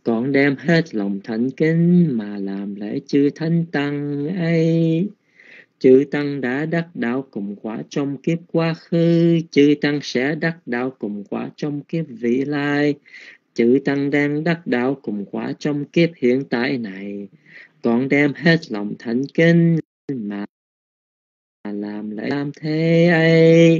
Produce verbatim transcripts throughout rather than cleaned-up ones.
Con đem hết lòng thành kính mà làm lễ chư thánh tăng ấy. Chư tăng đã đắc đạo cùng quả trong kiếp quá khứ, chư tăng sẽ đắc đạo cùng quả trong kiếp vị lai. Chư tăng đang đắc đạo cùng quả trong kiếp hiện tại này. Con đem hết lòng thành kính mà làm lễ làm thế ấy.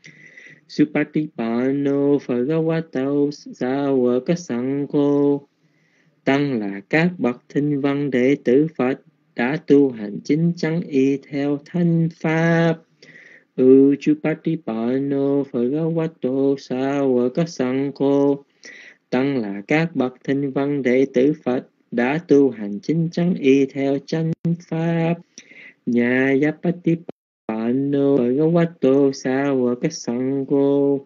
Supatipano Phật-gavato Sa-wa-ka-sang-cô. Tăng là các bậc thinh văn đệ tử Phật đã tu hành chính chắn y theo thánh pháp. Uchupatipano Phật-gavato Sa-wa-ka-sang-cô. Tăng là các bậc thinh văn đệ tử Phật đã tu hành chính chắn y theo chánh pháp. Nhà Yapatipano Phật-gavato Sa-wa-ka-sang-cô.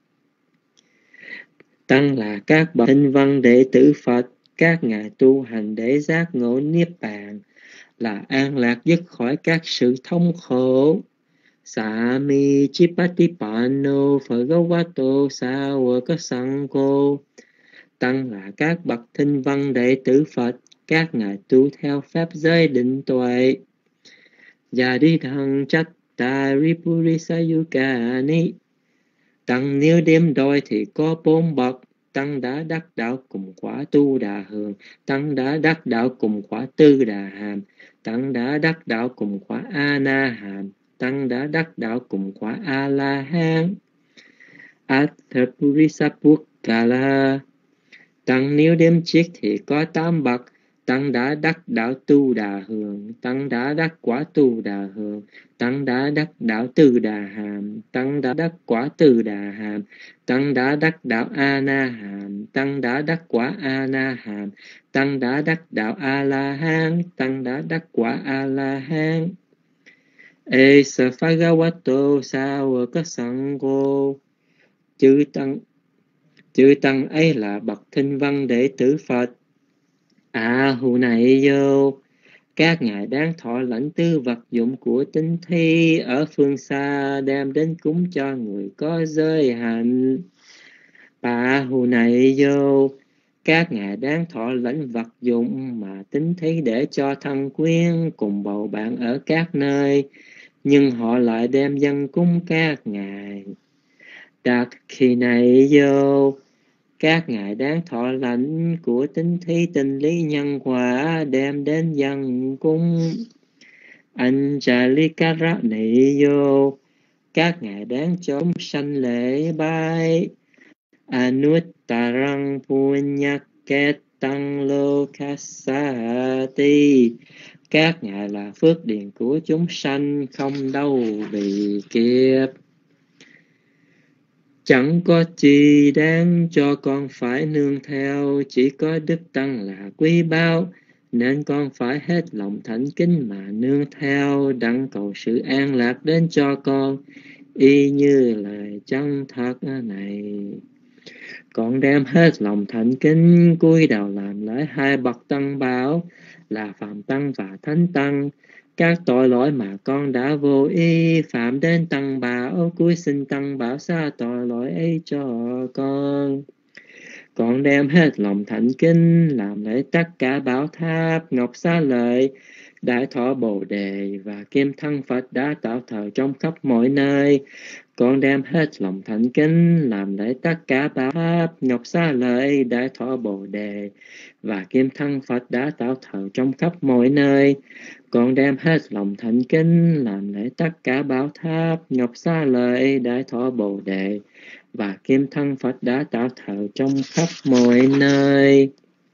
Tăng là các bậc thinh văn đệ tử Phật, các ngài tu hành để giác ngộ niết bàn, là an lạc dứt khỏi các sự thống khổ. Sami Chipatipano Phật-gavato Sa-wa-ka-sang-cô. Tăng là các bậc thinh văn đệ tử Phật, các ngài tu theo pháp giới định tuệ. Yadidhang chatta ripurisayukani. Tăng nếu đếm đôi thì có bốn bậc. Tăng đã đắc đạo cùng quả tu đà hường, tăng đã đắc đạo cùng quả tư đà hàm, tăng đã đắc đạo cùng quả a na hàm, tăng đã đắc đạo cùng quả a la hán. Atthapurisapukkala. Tăng nếu đếm chiết thì có tám bậc. Tăng đã đắc đạo tu đà hường, tăng đã đắc quả tu đà hường, tăng đã đắc đạo tư đà hàm, tăng đã đắc quả tư đà hàm, tăng đã đắc đạo a na hàm, tăng đã đắc quả a na hàm, tăng đã đắc đạo a la hán, tăng đã đắc quả a la hán. Esa Phật-gavato Sa-wa-ka-sang-cô. Chư tăng chư tăng ấy là bậc thinh văn đệ tử Phật. À hù này vô, các ngài đang thọ lãnh tư vật dụng của tinh thi ở phương xa đem đến cúng cho người có giới hạnh. À hù này vô, các ngài đang thọ lãnh vật dụng mà tinh thi để cho thân quyến cùng bầu bạn ở các nơi, nhưng họ lại đem dâng cúng các ngài. Đặc khi này vô, các ngài đang thọ lãnh của tinh thi tình lý nhân quả đem đến dân cung. Anjalikara nị vô, các ngài đang cho chúng sanh lễ bái. Anuttarang punyaketang lokasati. Các ngài là phước điền của chúng sanh không đâu bị kiếp. Chẳng có chi đáng cho con phải nương theo, chỉ có đức tăng là quý báu, nên con phải hết lòng thành kính mà nương theo, đặng cầu sự an lạc đến cho con, y như lời chân thật này. Con đem hết lòng thành kính cúi đầu làm lễ hai bậc tăng bảo là Phạm Tăng và Thánh Tăng. Các tội lỗi mà con đã vô ý phạm đến tăng bảo, cúi xin tăng bảo xa tội lỗi ấy cho con. Con đem hết lòng thành kính làm lễ tất cả bảo tháp, ngọc xá lợi, đại thọ bồ đề và kim thân Phật đã tạo thờ trong khắp mọi nơi. Con đem hết lòng thành kính làm lễ tất cả bảo tháp, ngọc xá lợi, đại thọ bồ đề và kim thân Phật đã tạo thờ trong khắp mọi nơi. Con đem hết lòng thành kính làm lễ tất cả bảo tháp, ngọc xá lợi, đại thọ bồ đề và kim thân Phật đã tạo thờ trong khắp mọi nơi.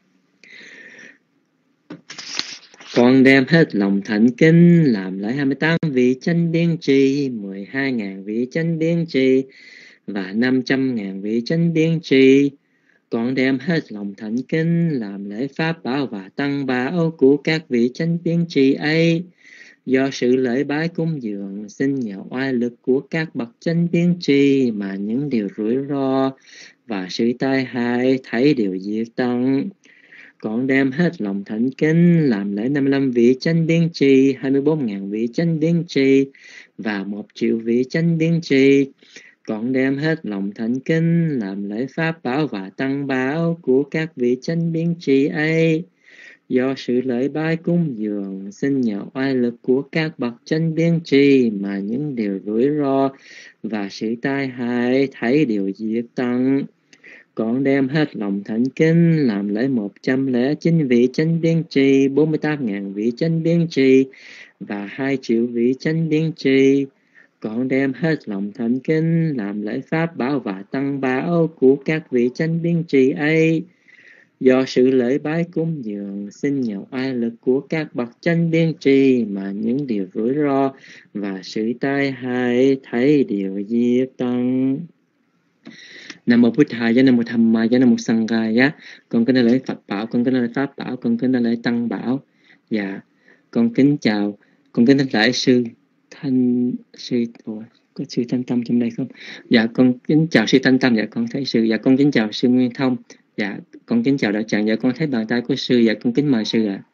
Con đem hết lòng thành kính làm lễ hai mươi tám vị chánh biến tri, mười hai ngàn vị chánh biến tri và năm trăm ngàn vị chánh biến tri. Con đem hết lòng thành kính làm lễ pháp bảo và tăng bảo của các vị chánh biến tri ấy. Do sự lễ bái cúng dường xin nhờ oai lực của các bậc chánh biến tri mà những điều rủi ro và sự tai hại thảy đều diệt tận. Con đem hết lòng thành kính làm lễ năm mươi lăm vị chánh biến tri, hai mươi bốn ngàn vị chánh biến tri và một triệu vị chánh biến tri. Con đem hết lòng thành kính làm lễ pháp bảo và tăng bảo của các vị chánh biến tri ấy. Do sự lễ bái cúng dường xin nhờ oai lực của các bậc chánh biến tri mà những điều rủi ro và sự tai hại thấy đều diệt tận. Con đem hết lòng thành kính làm lễ một trăm lẻ chín vị chánh biến tri, bốn mươi tám ngàn vị chánh biến tri và hai triệu vị chánh biến tri. Con đem hết lòng thành kính làm lễ pháp bảo và tăng bảo của các vị chánh biến tri ấy. Do sự lễ bái cúng dường xin nhờ oai lực của các bậc chánh biến tri mà những điều rủi ro và sự tai hại thấy đều diệt tận. Nam mô Bụt Thaya, Nam mô Dhammaya, Nam mô Sanghaya. Con kính lễ Phật bảo, con kính lễ Pháp bảo, con kính lễ Tăng bảo. Dạ, con kính chào, con kính lễ sư Thanh sư Ủa, có sư Thanh Tâm trong đây không? Dạ, con kính chào sư Thanh Tâm. Dạ, con thấy sư. Dạ, con kính chào sư Nguyên Thông. Dạ, con kính chào đạo tràng. Dạ, con thấy bàn tay của sư. Dạ, con kính mời sư ạ. À.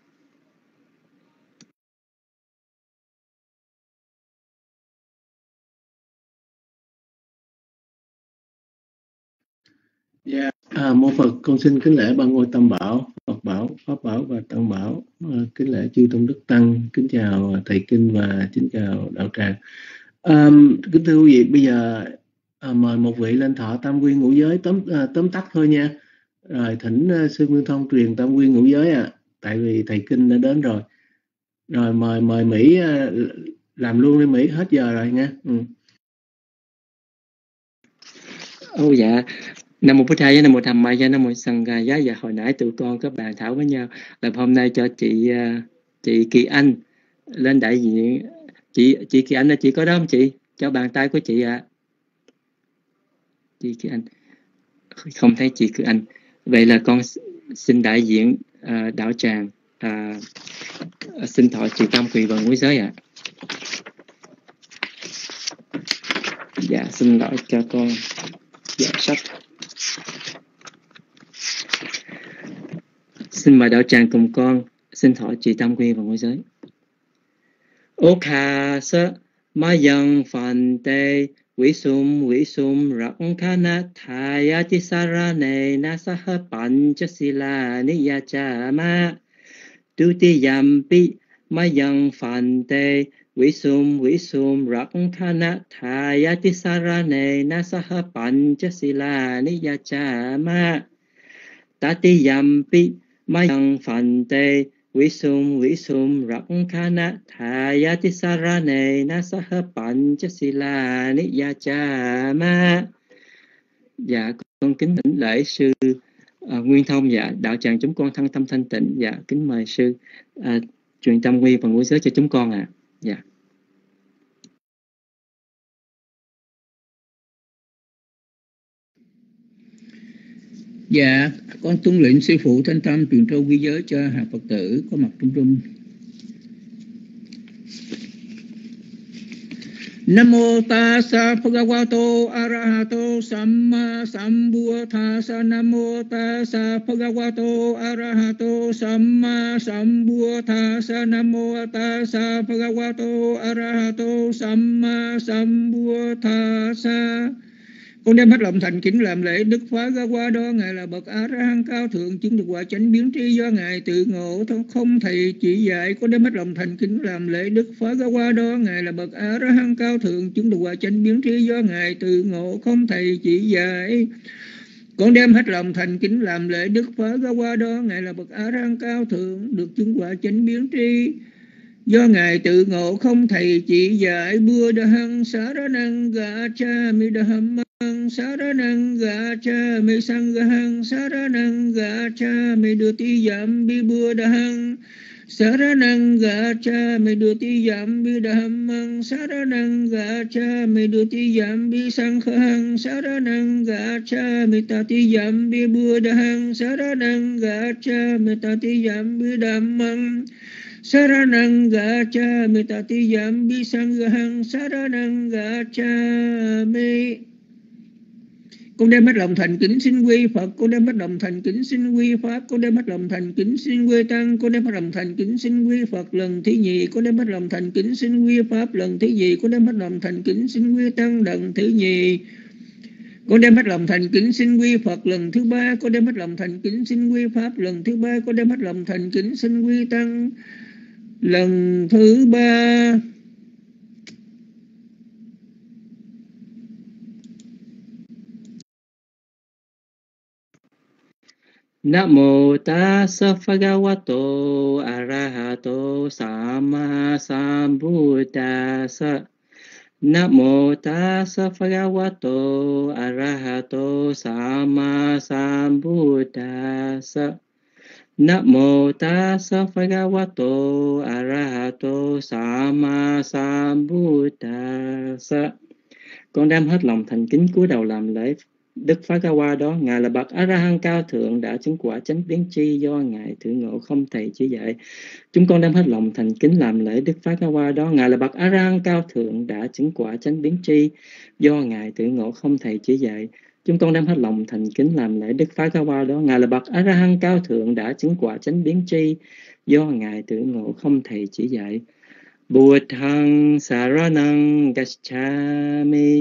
Yeah. À, mô Phật, con xin kính lễ ba ngôi Tam Bảo, Phật Bảo, Pháp Bảo và Tăng Bảo. À, kính lễ chư tôn đức tăng, kính chào thầy kinh và kính chào đạo tràng. À, kính thưa quý vị, bây giờ à, mời một vị lên thọ tam quy ngũ giới tóm à, tóm tắt thôi nha. Rồi thỉnh uh, sư Nguyên Thông truyền tam quy ngũ giới à, tại vì thầy kinh đã đến rồi. Rồi mời mời Mỹ uh, làm luôn đi Mỹ, hết giờ rồi nha. Ừ. Ô dạ. Nam mô Bụt Thaya, Nam mô Dhammaya, Nam mô Sanghaya. Dạ, hồi nãy tụi con có bàn thảo với nhau là hôm nay cho chị chị Kỳ Anh lên đại diện. Chị chị Kỳ Anh là chị có đó không chị? Cho bàn tay của chị ạ. À. Chị Kỳ Anh không thấy chị Kỳ Anh. Vậy là con xin đại diện uh, đạo tràng uh, xin thọ chị tam quy và ngũ giới ạ. À. Dạ, xin lỗi cho con dạ sách. Xin mời đạo tràng cùng con xin thọ trì tam quy và ngũ giới. Ô kha sa ma yang phan te vi sum vi sum rắc khana thaya ti sarane nasaha panchasila niyacha ma tu ti yampi ma yang phan te vi sum vi sum rắc khana thaya ti sarane nasaha panchasila niyacha ma tati yampi Mayang Phante Visum Visum Rakkhana Thayati Sarane Nasaha Panchasila Niyachama. Dạ, con kính thỉnh lễ sư uh, Nguyên Thông. Dạ, đạo tràng chúng con thân tâm thanh tịnh. Dạ, kính mời sư uh, truyền tam quy và ngũ giới cho chúng con ạ. À. Dạ. Dạ, con tuân lệnh sư phụ thanh tâm truyền trao quy giới cho hàng Phật tử có mặt trong room. Nam mô tassa bhagavato arahato samma sambuddhassa. Nam mô tassa bhagavato arahato samma sambuddhassa. Nam mô tassa bhagavato arahato samma sambuddhassa. Con đem hết lòng thành kính làm lễ Đức Phá Ga Qua Đo. Ngài là bậc A La Hán cao thượng, chứng được quả chánh biến tri do Ngài tự ngộ, không thầy chỉ dạy. Con đem hết lòng thành kính làm lễ Đức Phá Ga Qua Đo. Ngài là bậc A La Hán cao thượng, chứng được quả chánh biến tri do Ngài tự ngộ, không thầy chỉ dạy. Con đem hết lòng thành kính làm lễ Đức Phá Ga Qua Đo. Ngài là bậc A La Hán cao thượng, được chứng quả chánh biến tri do Ngài tự ngộ, không thầy chỉ dạy. Buddhang Saranang Gacchami Dhammang Saranang Gacchami Sanghang Saranang Gacchami Dutiyampi Buddhang Saranang Gacchami Dutiyampi Dhammang Saranang Gacchami Dutiyampi Sanghang Saranang Gacchami Tatiyampi Buddhang Saranang Gacchami Tatiyampi Dhammang Saranang Gacchami Tatiyampi Sanghang Saranang Gacchami. Con đem hết lòng thành kính xin quy Phật, con đem hết lòng thành kính xin quy Pháp, con đem hết lòng thành kính xin quy Tăng, con đem hết lòng thành kính xin quy Phật. Lần thứ nhì con đem hết lòng thành kính xin quy Pháp, lần thứ nhì con đem hết lòng thành kính xin quy Tăng, lần thứ nhì con đem hết lòng thành kính xin quy Phật. Lần thứ ba con đem hết lòng thành kính xin quy Pháp, lần thứ ba con đem hết lòng thành kính xin quy Tăng, lần thứ ba. Namo tassa bhagavato arahato sama sambuddhassa. Namo tassa bhagavato arahato sama sambuddhassa. Namo tassa bhagavato arahato sama sambuddhassa. Con đem hết lòng thành kính cúi đầu làm lễ Đức Phá Ca Hoa đó. Ngài là bậc A-ra-hăng cao thượng, đã chứng quả chánh biến tri, do Ngài thử ngộ không thầy chỉ dạy. Chúng con đem hết lòng thành kính làm lễ Đức Phá Ca Hoa đó. Ngài là bậc A-ra-hăng cao thượng, đã chứng quả chánh biến tri, do Ngài thử ngộ không thầy chỉ dạy. Chúng con đem hết lòng thành kính làm lễ Đức Phá Ca Hoa đó. Ngài là bậc A-ra-hăng cao thượng, đã chứng quả chánh biến tri, do Ngài thử ngộ không thầy chỉ dạy. Buddhang saranang gacchami,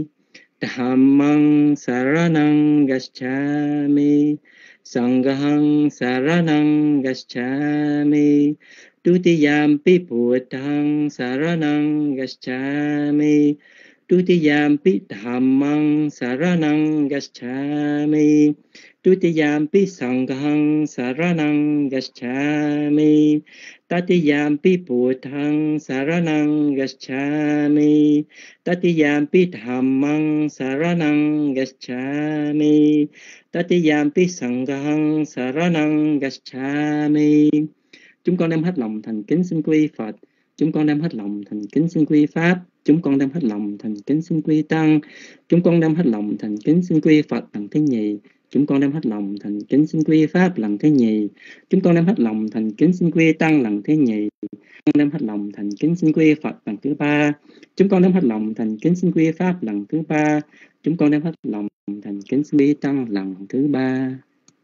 Dhammang saranang gacchami, Sanghang saranang gacchami, Dutiyampi Buddhang saranang gacchami, Dutiyampi Dhammang saranang gacchami, Dutiyampi Sanghang saranang gacchami, Tatiyampi Buddhang saranang gacchami, Tatiyampi Dhammang saranang gacchami, Tatiyampi Sanghang saranang gacchami. Chúng con đem hết lòng thành kính xin quy Phật. Chúng con đem hết lòng thành kính xin quy Pháp. Chúng con đem hết lòng thành kính xin quy Tăng. Chúng con đem hết lòng thành kính xin quy Phật lần thứ nhì. Chúng con đem hết lòng thành kính xin quy Pháp lần thứ nhì. Chúng con đem hết lòng thành kính xin quy Tăng lần thứ nhì. Chúng con đem hết lòng thành kính xin quy Phật lần thứ ba. Chúng con đem hết lòng thành kính xin quy Pháp lần thứ ba. Chúng con đem hết lòng thành kính xin quy Tăng lần thứ ba.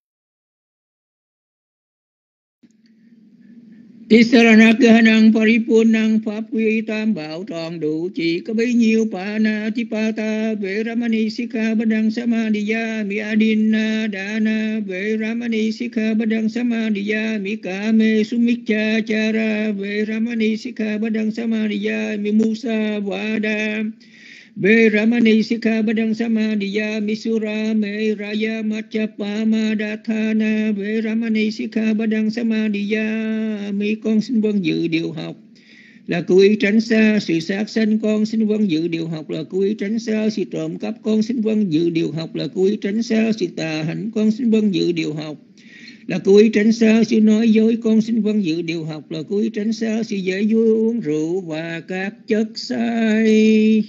Tisarana Gahanang Paripunang Pháp quy tam bảo tròn đủ, chỉ có bấy nhiêu Pana Tipata Vệ Ramani Sikha Badang Samadhiya Mi Adina Dana Vệ Ramani Sikha Badang Samadhiya Mi Kame Sumikcha Chara Vệ Ramani Sikha Badang Samadhiya Mi Musa Vada Về Ramani Sikha Badang Samadhiya Misura Me Raya Machapa Madathana Về Ramani Sikha Badang Samadhiya Mi. Con xin vâng dự điều học là cố ý tránh xa sự sát sanh. Con xin vâng dự điều học là cố ý tránh xa sự trộm cắp. Con xin vâng dự điều học là cố ý tránh xa sự tà hạnh. Con xin vâng dự điều học là cố ý tránh xa sự nói dối. Con xin vâng dự điều học là cố ý tránh xa sự dễ vui uống rượu và các chất say.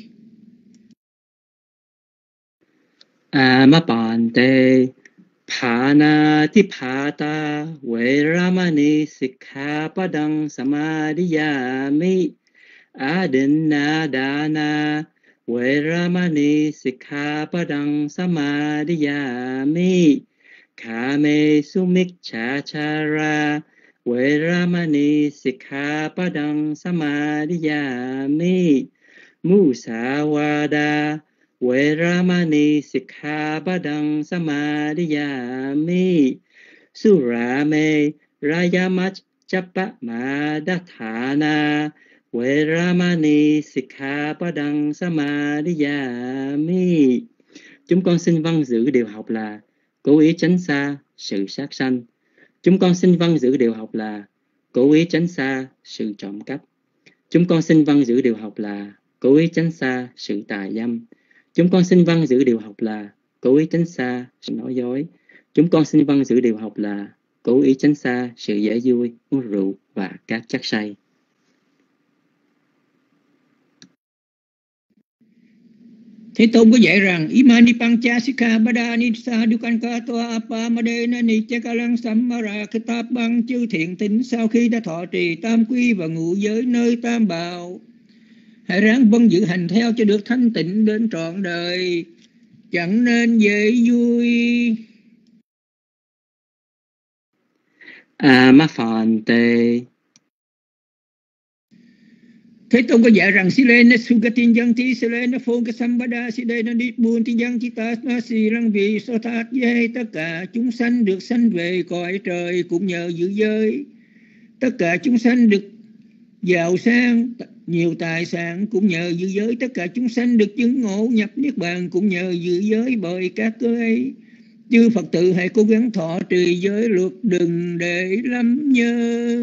Amapante Panatipata Veramani Sikkhapadang Samadhiyami, Adinadana Veramani Sikkhapadang Samadhiyami, Kame Sumikchachara Veramani Sikkhapadang Samadhiyami, Musawada Veramani Sikkhapadang Samadhiyami, Surame Rayamachchapa Madathana Veramani Sikkhapadang Samadhiyami. Chúng con xin vâng giữ điều học là cố ý tránh xa sự sát sanh. Chúng con xin vâng giữ điều học là cố ý tránh xa sự trộm cắp. Chúng con xin vâng giữ điều học là cố ý tránh xa sự tà dâm. Chúng con xin vâng giữ điều học là cố ý tránh xa sự nói dối. Chúng con xin vâng giữ điều học là cố ý tránh xa sự dễ vui, uống rượu và các chất say. Thế Tôn có dạy rằng Imani Pancha Sikha Badani Sadukanka Toa Apamadena Nichakalang Sammara Kitab Băng chư thiện tín sau khi đã thọ trì tam quy và ngụ giới nơi tam bảo, hãy ráng vâng giữ hành theo cho được thanh tịnh đến trọn đời. chẳng nên dễ vui. A ma phàn tê. Thế Tôn có dạy rằng si lên sugatin yang ti si lên phô cái sambada si đây nó đi buồn thì yang kita nó si răng vì so thát dây tất cả chúng sanh được sanh về cõi trời cũng nhờ giữ giới. Tất cả chúng sanh được giàu sang nhiều tài sản cũng nhờ giữ giới. Tất cả chúng sanh được chứng ngộ nhập niết bàn cũng nhờ giữ giới bởi các cơ ấy. Chư Phật tử hãy cố gắng thọ trì giới luật, đừng để lắm nhơ.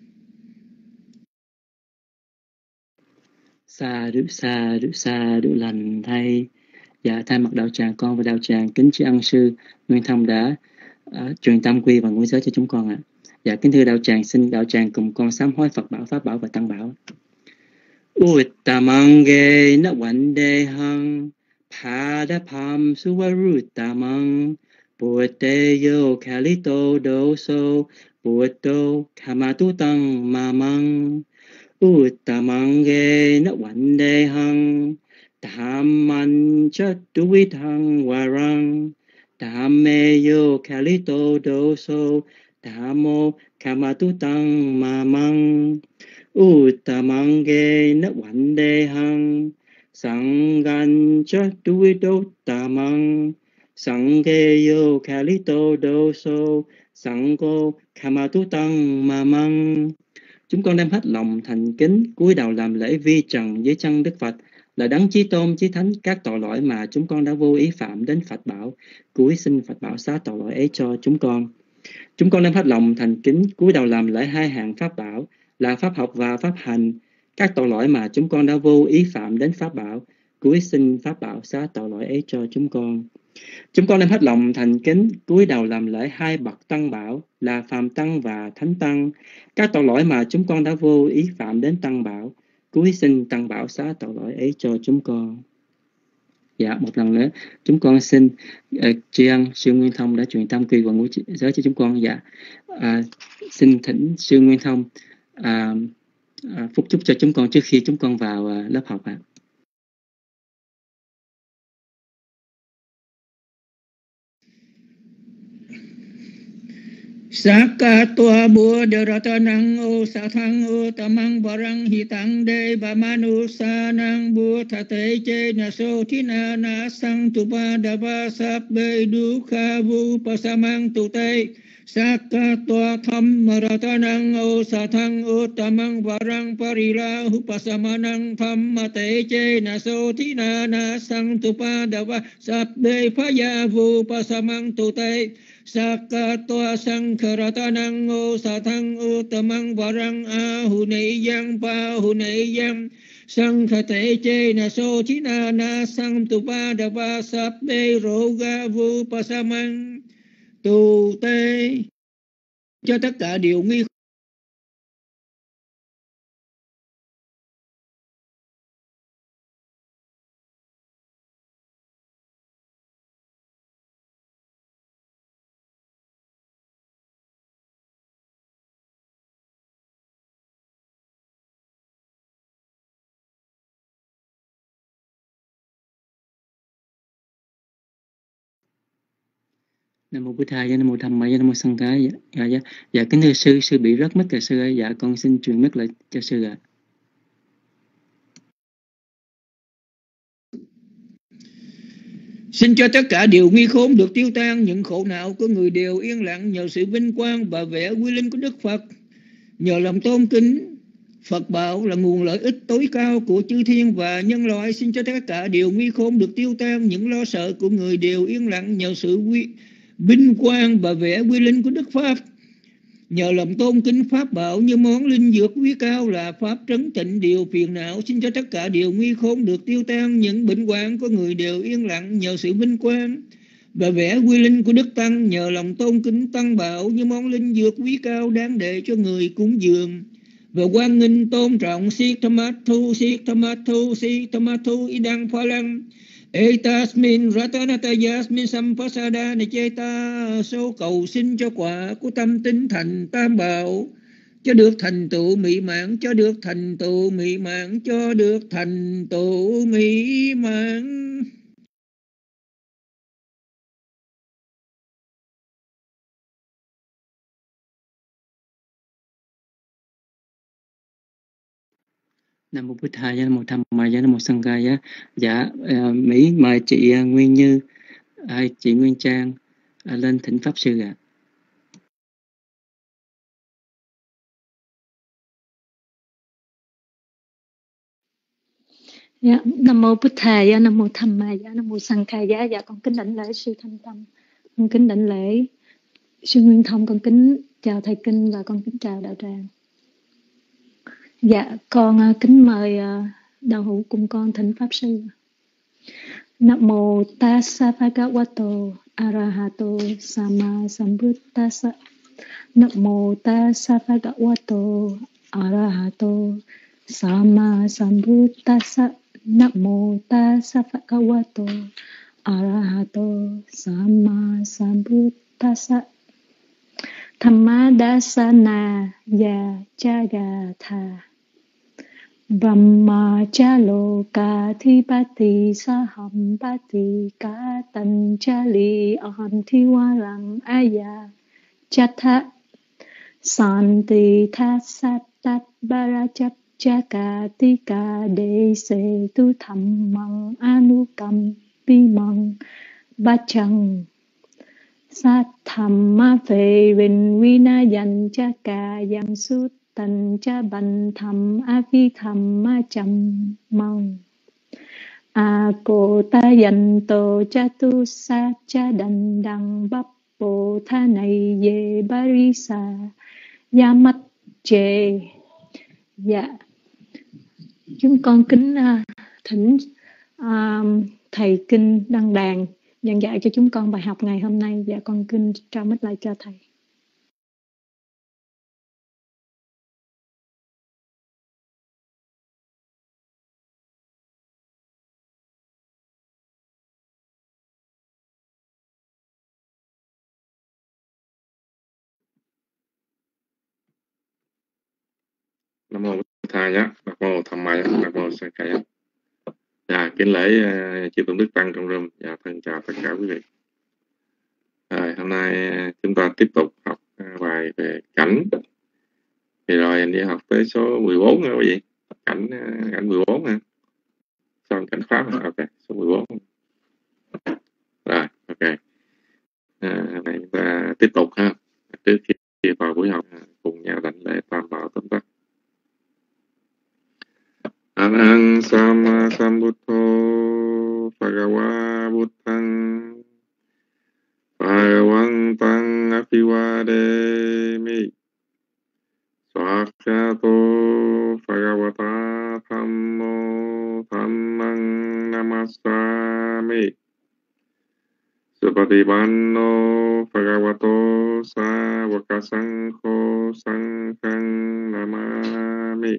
Sa rữ sa rữ sa rữ lành thay. Dạ, thay mặt đạo tràng con và đạo tràng kính chư ân sư Nguyên Thông đã uh, truyền tam quy và ngũ giới cho chúng con ạ. À. Dạ, kính thưa đạo tràng, xin đạo tràng cùng con sám hối Phật bảo, Pháp bảo và Tăng bảo. Uttamang ge na vande hang padapam suvaruttamang Bute yo kalito doso Buto kamatu tang mamang Uttamang ge na vande hang Dhamman chatuvithang varang Dhamme yo kalito doso Dhammo kamatu tang mamang Uttamang ge na vande hang Sanghan chatuvithang Sanghe yo kalito doso Sangho kamatu tang mamang. Chúng con đem hết lòng thành kính cúi đầu làm lễ vi trần dưới chân Đức Phật là đấng chí tôn chí thánh. Các tội lỗi mà chúng con đã vô ý phạm đến Phật bảo, cúi xin Phật bảo xá tội lỗi ấy cho chúng con. Chúng con đem hết lòng thành kính cúi đầu làm lễ hai hạng pháp bảo là pháp học và pháp hành. Các tội lỗi mà chúng con đã vô ý phạm đến pháp bảo, cúi xin pháp bảo xá tội lỗi ấy cho chúng con. Chúng con đem hết lòng thành kính cúi đầu làm lễ hai bậc tăng bảo là phàm tăng và thánh tăng. Các tội lỗi mà chúng con đã vô ý phạm đến tăng bảo, cúi xin tăng bảo xá tội lỗi ấy cho chúng con. Dạ, một lần nữa chúng con xin uh, tri ân sư Nguyên Thông đã truyền tam quy và ngũ giới cho chúng con. Dạ, uh, xin thỉnh sư Nguyên Thông uh, uh, phúc chúc cho chúng con trước khi chúng con vào uh, lớp học ạ. À. Saka tua bua de ratanang o sathang o tamang barang hitang de bamanu sanang bua thate che na so thina na sang tu ba da ba sap be du kha vu pasamang tu te. Saka tua tham ratanang o sathang o tamang barang parila hu pasamanang tham mate che na so thina na sang tu ba da ba sap be phaya vu pasamang tu te. Sakatoa sangkaratanang o sathang o tamang barang ahuneyang pahuneyang sangkhate che na so china na sang tu pa da pa sap de roga vu pasamang tu te. Cho tất cả điều nghi Nam mô Bụt Thầy, Nam mô Tham Maya, Nam mô Sanh Thái. Dạ, dạ, dạ. Dạ, kính thưa sư, sư bị rớt mic rồi sư ơi. Dạ, con xin truyền mic lại cho sư ạ. À. Xin cho tất cả điều nguy khốn được tiêu tan, những khổ não của người đều yên lặng nhờ sự vinh quang và vẻ quy linh của Đức Phật. Nhờ lòng tôn kính Phật bảo là nguồn lợi ích tối cao của chư thiên và nhân loại. Xin cho tất cả điều nguy khốn được tiêu tan, những lo sợ của người đều yên lặng nhờ sự quy vinh quang và vẻ quy linh của Đức Pháp. Nhờ lòng tôn kính Pháp bảo như món linh dược quý cao là Pháp trấn tịnh điều phiền não. Xin cho tất cả điều nguy khốn được tiêu tan, những bệnh hoạn của người đều yên lặng nhờ sự vinh quang và vẻ quy linh của Đức Tăng. Nhờ lòng tôn kính Tăng bảo như món linh dược quý cao đáng để cho người cúng dường và quan nghênh tôn trọng. Siết Thamathu, Siết Thamathu, Siết Thamathu Idang Phalang Etasmin Ratanatayasmin Sampasada Nicheta. Số cầu xin cho quả của tâm tín thành Tam Bảo cho được thành tựu mỹ mãn, cho được thành tựu mỹ mãn, cho được thành tựu mỹ mãn. Nam mô Bụt Thầy, Nam mô Tham Maya, Nam mô Sanghaya. Dạ, uh, Mỹ mời chị uh, Nguyên Như, uh, chị Nguyên Trang uh, lên thỉnh pháp sư ạ. À. Dạ, Nam mô Bụt Thầy, Nam mô Tham Maya, Nam mô Sanghaya. Dạ, con kính đảnh lễ sư Thanh Tâm, con kính đảnh lễ sư Nguyên Thông, con kính chào thầy Kinh và con kính chào đạo tràng. Dạ, con uh, kính mời uh, đạo hữu cùng con thỉnh pháp sư. Nam mô Tassa Bhagavato Arahato Sama Sambuddhassa. Nam mô Tassa Bhagavato Arahato Sama Sambuddhassa. Nam mô Tassa Bhagavato Arahato Sama Sambuddhassa. Dhammadasana ya jagatha Brahmachalo kathipati sahambati katanjali ahantiwalang aya chatha santi thasatat barachap chakatika dese tu dhammang anukam bimang bachang sát thamma phê vinh vinayan cha ca yang sút tần cha bành thầm a phi thầm ma chầm mong a cô ta dành tổ cha tu sa cha đành đằng bắp bộ tha này về barisa ya mắt chê. Dạ, chúng con kính uh, thỉnh uh, thầy Kinh Đăng Đàn giảng dạy cho chúng con bài học ngày hôm nay. Dạ, con kính trao mic lại cho thầy. Nam mô Bụt Thầy, Nam mô Tham Maya, Nam mô Sanghaya. Dạ, kính lễ uh, chư tôn đức tăng trong room. Dạ, thân chào tất cả quý vị. Rồi, hôm nay uh, chúng ta tiếp tục học uh, bài về cảnh. Thì rồi anh đi học tới số mười bốn rồi quý vị. Cảnh uh, cảnh mười bốn ha. Xong cảnh pháp hả? Ok, số mười bốn. Rồi, ok. Uh, hôm nay chúng ta tiếp tục ha. Trước khi vào buổi học uh, cùng nhau đảnh lễ tam bảo tóm tắt. Arahang Sama Sambuddho Bhagava Buddhang Bhagavantang Abhivademi Swakyato Bhagavata Thammo Dhammang Namasami Supatipanno Bhagavato Savaka Sankho Sanghang Namami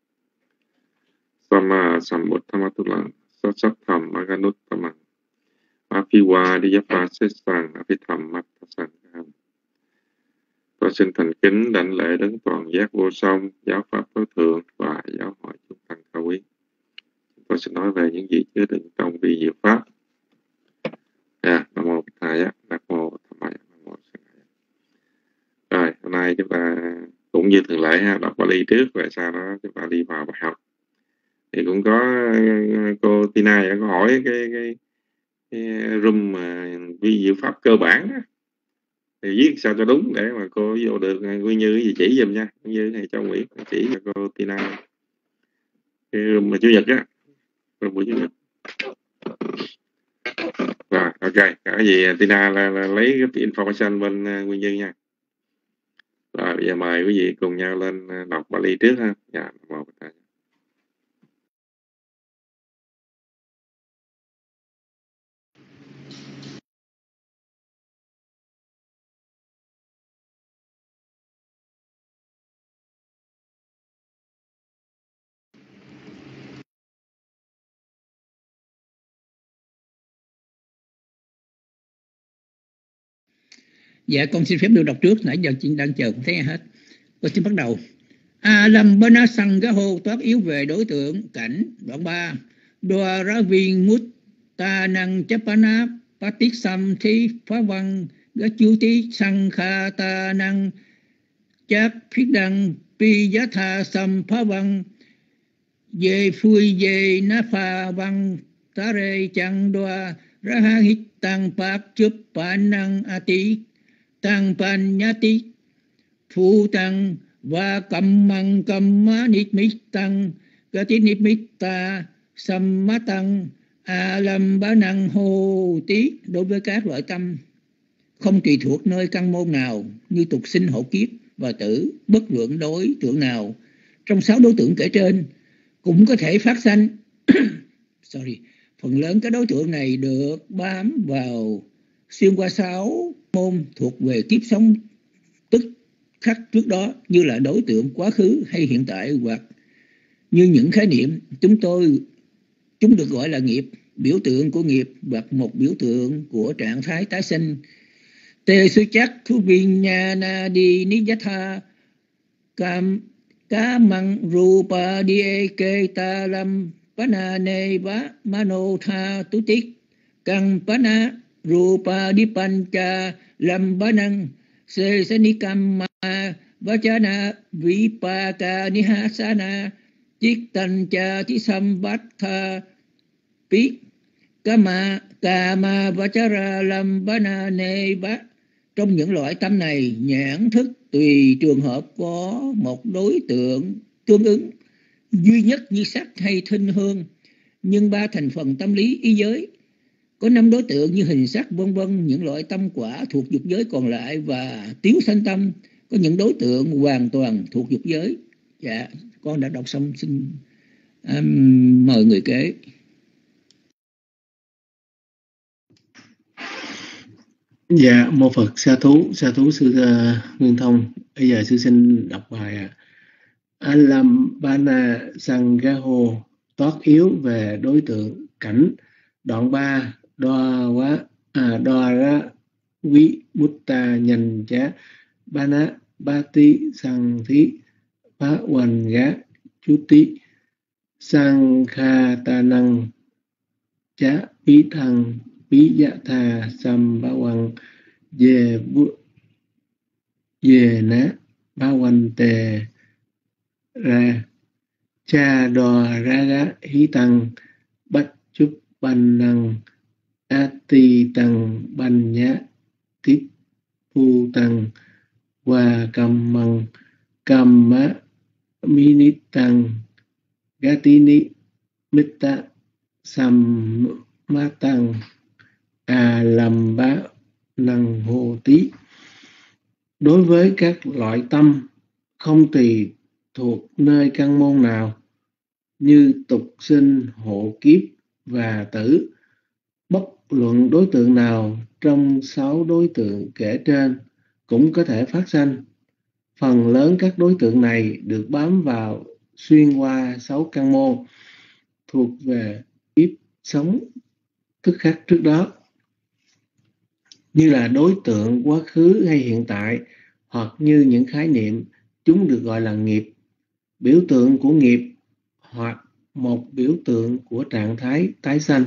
Sama Sambuddhamatulang Sasatham Maganuttamang Aphiwadiyapasesang Apithammatasangam. Tôi xin thành kính đảnh lễ đến toàn giác vô song, giáo pháp tối thượng và giáo hội chúng tăng cao quý. Tôi xin nói về những gì chứa đựng trong vi diệu pháp. À, Nam mô Bụt Thầy, Nam mô Tham Maya, Nam mô Sanghaya. Rồi, hôm nay chúng ta cũng như thường lệ ha, đọc Bali trước rồi sau đó chúng ta đi vào bài học. Thì cũng có cô Tina có hỏi cái cái, cái room mà vi diệu pháp cơ bản á, thì viết sao cho đúng để mà cô vô được. Nguyên Như gì chỉ giùm nha, Nguyên Như này cho Nguyễn chỉ cho cô Tina cái room mà chủ nhật á, room buổi chủ nhật. Rồi, ok, cái gì Tina là, là lấy cái information bên uh, Nguyên Như nha. Rồi bây giờ mời quý vị cùng nhau lên đọc Bali trước ha. Dạ, một tay. Dạ, con xin phép được đọc trước, nãy giờ chị đang chờ không thấy hết. Con xin bắt đầu. Alambana Sanghaho toát yếu về đối tượng cảnh. Đoạn ba. Đoa ra viên mút ta năng chapana patik sam thi phá văn gachuti sankha ta năng chak phít đăng pi giá tha sam phá văn về phui về na pha băng ta rê chẳng đoa ra ha hít tăng bạc chụp bản năng a tí tăng pan nhá tí phu tăng và cầm măng cầm má nít mít tăng gà tí nít mít ta sam má tăng a lâm bá năng hồ tí. Đối với các loại tâm không tùy thuộc nơi căn môn nào như tục sinh, hộ kiếp và tử, bất luận đối tượng nào trong sáu đối tượng kể trên cũng có thể phát sanh. Sorry, phần lớn các đối tượng này được bám vào xuyên qua sáu môn thuộc về kiếp sống tức khắc trước đó, như là đối tượng quá khứ hay hiện tại, hoặc như những khái niệm chúng tôi chúng được gọi là nghiệp, biểu tượng của nghiệp, hoặc một biểu tượng của trạng thái tái sinh. Tê sư chắc thu viên nhà na đi ni tha cam cá măng rupa đi e kê ta lam pana ne va mano tha tu tích căng pana rupa đi pancha lam banang se sanikam ma vachana vipaka nihasana chiết thành cha thi samvatha pi kama kama vachara lam bana ne va. Trong những loại tâm này, nhãn thức tùy trường hợp có một đối tượng tương ứng duy nhất như sắc hay thinh hương, nhưng ba thành phần tâm lý ý giới có năm đối tượng như hình sắc vân vân. Những loại tâm quả thuộc dục giới còn lại và tiếu sanh tâm có những đối tượng hoàn toàn thuộc dục giới. Dạ, con đã đọc xong, xin um, mời người kế. Dạ, mô Phật, sa thú, sa thú sư uh, Nguyên Thông. Bây giờ sư xin đọc bài à. Alambana Sangaho, toát yếu về đối tượng cảnh. Đoạn ba, đoa quá, à, đoa ra quý butta nhanh chá, bana bati sang thí, phá hoành gá, chú tí, sang kha ta năng, chá bí thăng, bí dạ thà, sam bá hoàng, về bu, về ná, bá hoành tề, ra, cha đò ra gá, hí tăng, bách chúc ban năng, á ti tăng, ban nhá, tiếp phu tăng, và cầm măng, cầm má, mi nít tăng, gá tí ní, mít ta, sam má tăng, à làm bá năng hồ tí. Đối với các loại tâm không tùy thuộc nơi căn môn nào như tục sinh, hộ kiếp và tử, bất luận đối tượng nào trong sáu đối tượng kể trên cũng có thể phát sanh. Phần lớn các đối tượng này được bám vào xuyên qua sáu căn môn thuộc về kiếp sống tức khắc trước đó, như là đối tượng quá khứ hay hiện tại, hoặc như những khái niệm chúng được gọi là nghiệp, biểu tượng của nghiệp, hoặc một biểu tượng của trạng thái tái sanh.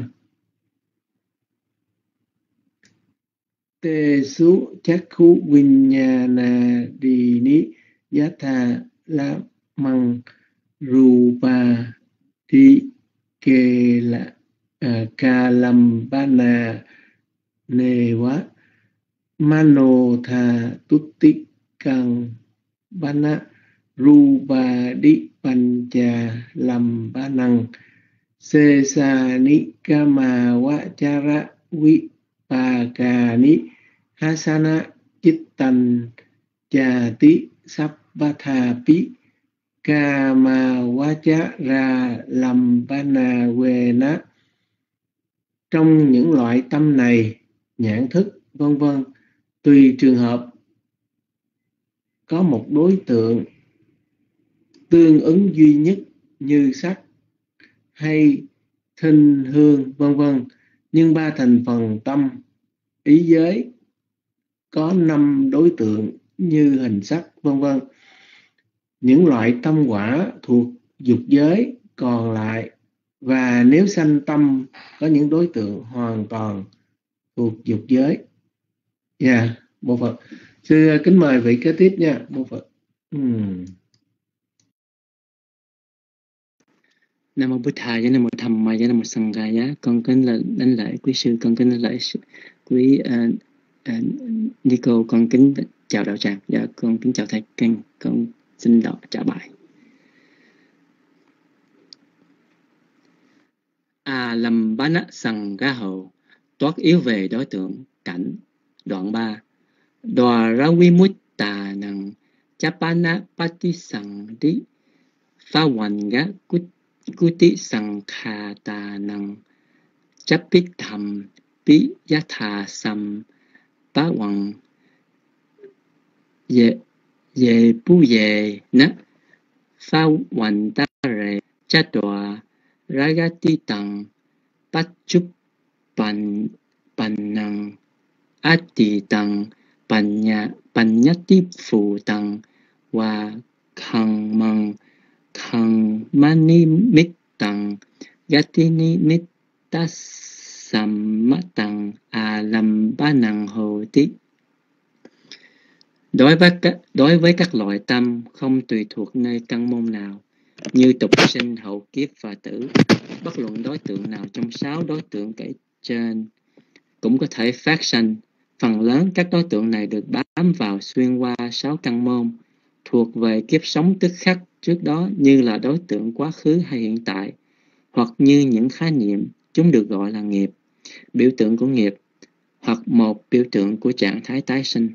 Tê su chakku vinyana dini yatha la mang rupa di ke la uh, kalambana newa mano tha tutti kang bana rupa di pancha lambanang se sa ni kama vachara vi pa ni hasana chittan cha ti sappatha pi kama vachara lambana vena. Trong những loại tâm này, nhãn thức vân vân tùy trường hợp có một đối tượng tương ứng duy nhất như sắc hay thinh hương vân vân, nhưng ba thành phần tâm ý giới có năm đối tượng như hình sắc vân vân. Những loại tâm quả thuộc dục giới còn lại, và nếu sanh tâm có những đối tượng hoàn toàn thuộc dục giới. Dạ, yeah, Mô Phật. Sư kính mời vị kế tiếp nha, Mô Phật. Hmm. Nam mô Bụt Thầy, Nam mô Tham Maya, Nam mô Sangha Gaya. Con kính là đánh lễ quý sư, con kính lễ quý uh, uh, Nico, con kính chào đạo tràng. Dạ, con kính chào thầy Kinh, con xin đọc trả bài. A Lâm Bá Nát Sangha Hậu, toát yếu về đối tượng cảnh. Đoạn ba. Đòa ra vi mút tà năng chapana pati sang đi pha hoàn gá kuti sang kha tà năng chapit tham pi yatha sam pa hoàng ye ye bu ye na pha hoàn ta re cha đòa ragati tăng pat chup pan pan năng ati tăng Panya Panyati Phu Tăng Wa Khang Mang Khang Mani Mit Tăng Gatini Mit Tasam Tăng A Lam Ba Năng Hồ Tí. Đối với các đối với các loại tâm không tùy thuộc nơi căn môn nào, như tục sinh, hậu kiếp và tử, bất luận đối tượng nào trong sáu đối tượng kể trên cũng có thể phát sanh. Phần lớn các đối tượng này được bám vào xuyên qua sáu căn môn, thuộc về kiếp sống tức khắc trước đó như là đối tượng quá khứ hay hiện tại, hoặc như những khái niệm, chúng được gọi là nghiệp, biểu tượng của nghiệp, hoặc một biểu tượng của trạng thái tái sinh.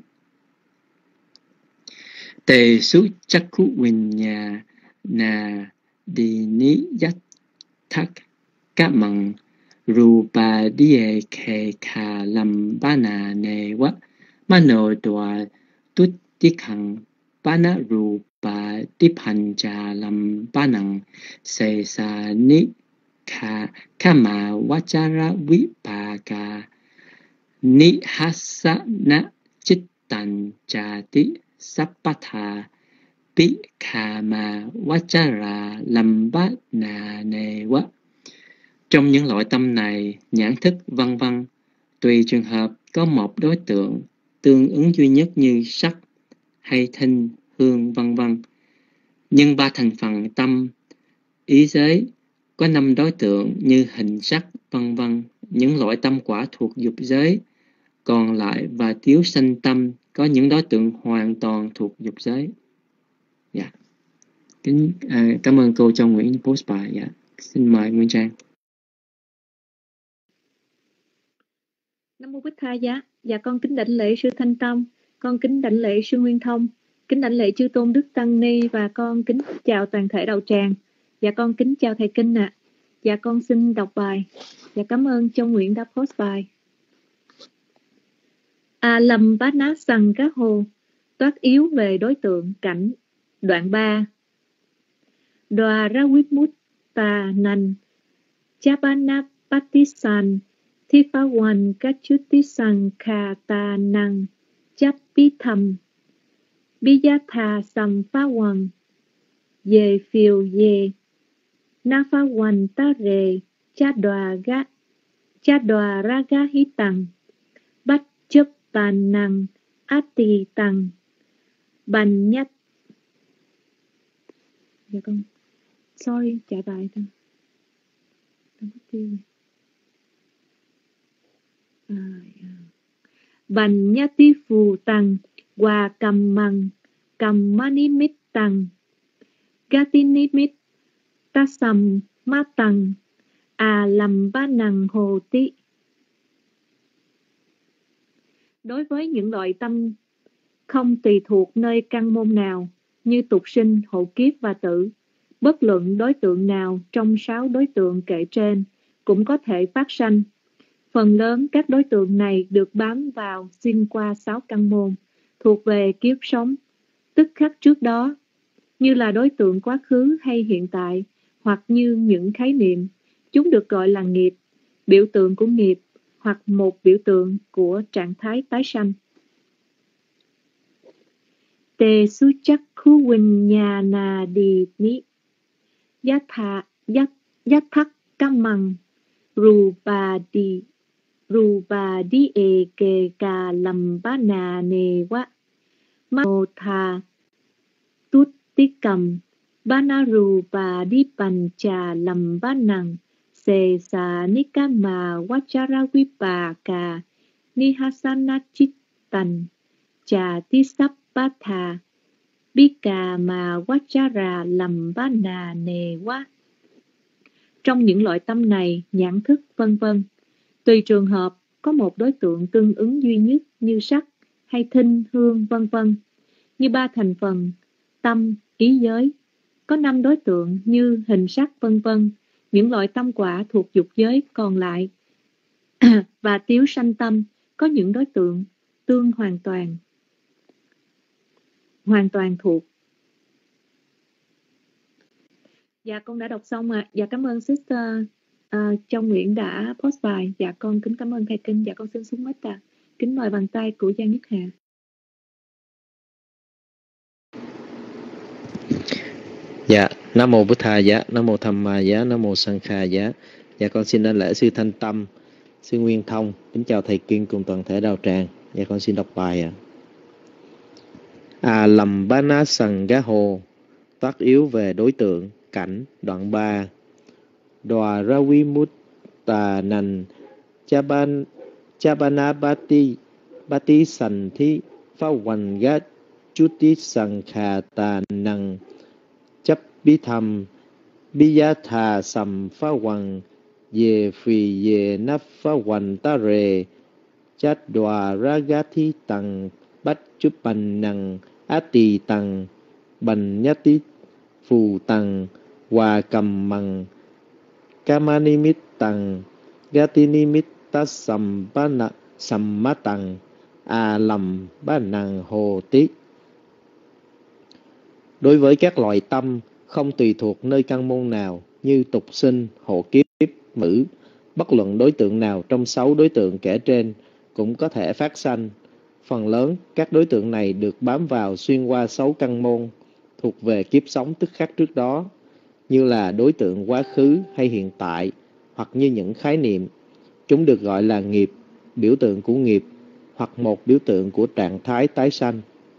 Tề su chakku vinya na di ni yat thak ka mang Rupa diye ke kha lam bana ne wa mano dwa tut dikhang bana rupa dipanja lam banang se sa ni kha kama wachara vipaka ni hasa na chittan jati sapatha pi kama wachara lam bana ne wa. Trong những loại tâm này, nhãn thức vân vân, tùy trường hợp có một đối tượng tương ứng duy nhất như sắc hay thinh, hương vân vân. Nhưng ba thành phần tâm, ý giới có năm đối tượng như hình sắc vân vân. Những loại tâm quả thuộc dục giới còn lại và tiếu sanh tâm có những đối tượng hoàn toàn thuộc dục giới. Dạ. Kính à, cảm ơn cô Châu Nguyễn post bài. Dạ. Xin mời Nguyên Trang. Nam mô Bích Tha Giá. Dạ con kính đảnh lễ sư Thanh Tâm, con kính đảnh lễ sư Nguyên Thông, kính đảnh lễ chư tôn đức tăng ni và con kính chào toàn thể đạo tràng. Dạ con kính chào thầy Kinh ạ. À. Dạ con xin đọc bài. Dạ cảm ơn Châu Nguyễn đã post bài. A Lâm Bá Ná Sằng Cá Hồ, toát yếu về đối tượng cảnh. Đoạn ba. Đoà ra quyết mút tà nành Chabana Patisan Thi phá hoàn các chút tí sằng khà tà năng chấp bí thầm bí giá thà sầm phá hoàn về phiêu về na phá hoàn ta rề cha đòa gá cha đòa ra gá hí tằng bắt chấp tàn năng á tì tằng bành nhất. Dạ con sorry trả bài thôi. Bành nhá tí phù tăng Hòa cầm măng Cầm mani mít tăng Gati ni mít Ta sầm ma tăng À lầm ba năng hồ tí. Đối với những loại tâm không tùy thuộc nơi căn môn nào như tục sinh, hậu kiếp và tử, bất luận đối tượng nào trong sáu đối tượng kể trên cũng có thể phát sanh. Phần lớn các đối tượng này được bám vào xuyên qua sáu căn môn, thuộc về kiếp sống, tức khắc trước đó, như là đối tượng quá khứ hay hiện tại, hoặc như những khái niệm. Chúng được gọi là nghiệp, biểu tượng của nghiệp, hoặc một biểu tượng của trạng thái tái sanh. Tê su chắc khu huynh nhà nà đi ní, giá thà, giá, giá thắc cam măng, rù bà đi, rù bà đi e kê cà lầm bá nà nê quá, má ô thà, tút tí cầm, Banarupa Dipancha Lambanang Sesa Nikama Vachara Vipaka Nihasana Chittan Cha Tisapatha Bikama Vachara Lambana Newa. Trong những loại tâm này, nhãn thức vân vân, tùy trường hợp có một đối tượng tương ứng duy nhất như sắc hay thinh, hương vân vân. Như ba thành phần tâm, ý giới, có năm đối tượng như hình sắc vân vân. Những loại tâm quả thuộc dục giới còn lại và tiếu sanh tâm có những đối tượng tương hoàn toàn hoàn toàn thuộc. Dạ con đã đọc xong ạ. À. Dạ cảm ơn sister uh, Châu Nguyễn đã post bài. Dạ con kính cảm ơn thầy kinh. Dạ con xin xuống mic ạ. Kính mời bàn tay của Giang Nhất Hà. Dạ, Nam mô Bụt Thà giá, Nam mô Tham Ma giá, Nam mô Sang Kha giá. Dạ con xin đảnh lễ sư Thanh Tâm, sư Nguyên Thông, kính chào thầy Kiên cùng toàn thể đạo tràng. Dạ con xin đọc bài ạ. À. À lầm ba ná sằng gá hồ, toát yếu về đối tượng, cảnh, đoạn ba. Đòa ra vi mút tà nành, cha ban cha ba na ba ti, ba ti sành thi, phá hoành gá chút tí sằng khà tà năng. Chấp bí thầm, bí giá thà sầm phá hoành, về phì về nắp phá hoành ta rề, chát đòa ra gá thi tầng, bách chút bành năng, á tì tầng, bành nhá tí phù tầng, hòa cầm mằng, kamanimit tầng, gatinimit ta sầm ba na sầm má tầng, à lầm ba năng hồ tí. Đối với các loại tâm không tùy thuộc nơi căn môn nào như tục sinh, hộ kiếp, mữ, bất luận đối tượng nào trong sáu đối tượng kể trên cũng có thể phát sanh. Phần lớn các đối tượng này được bám vào xuyên qua sáu căn môn thuộc về kiếp sống tức khắc trước đó, như là đối tượng quá khứ hay hiện tại, hoặc như những khái niệm. Chúng được gọi là nghiệp, biểu tượng của nghiệp, hoặc một biểu tượng của trạng thái tái sanh.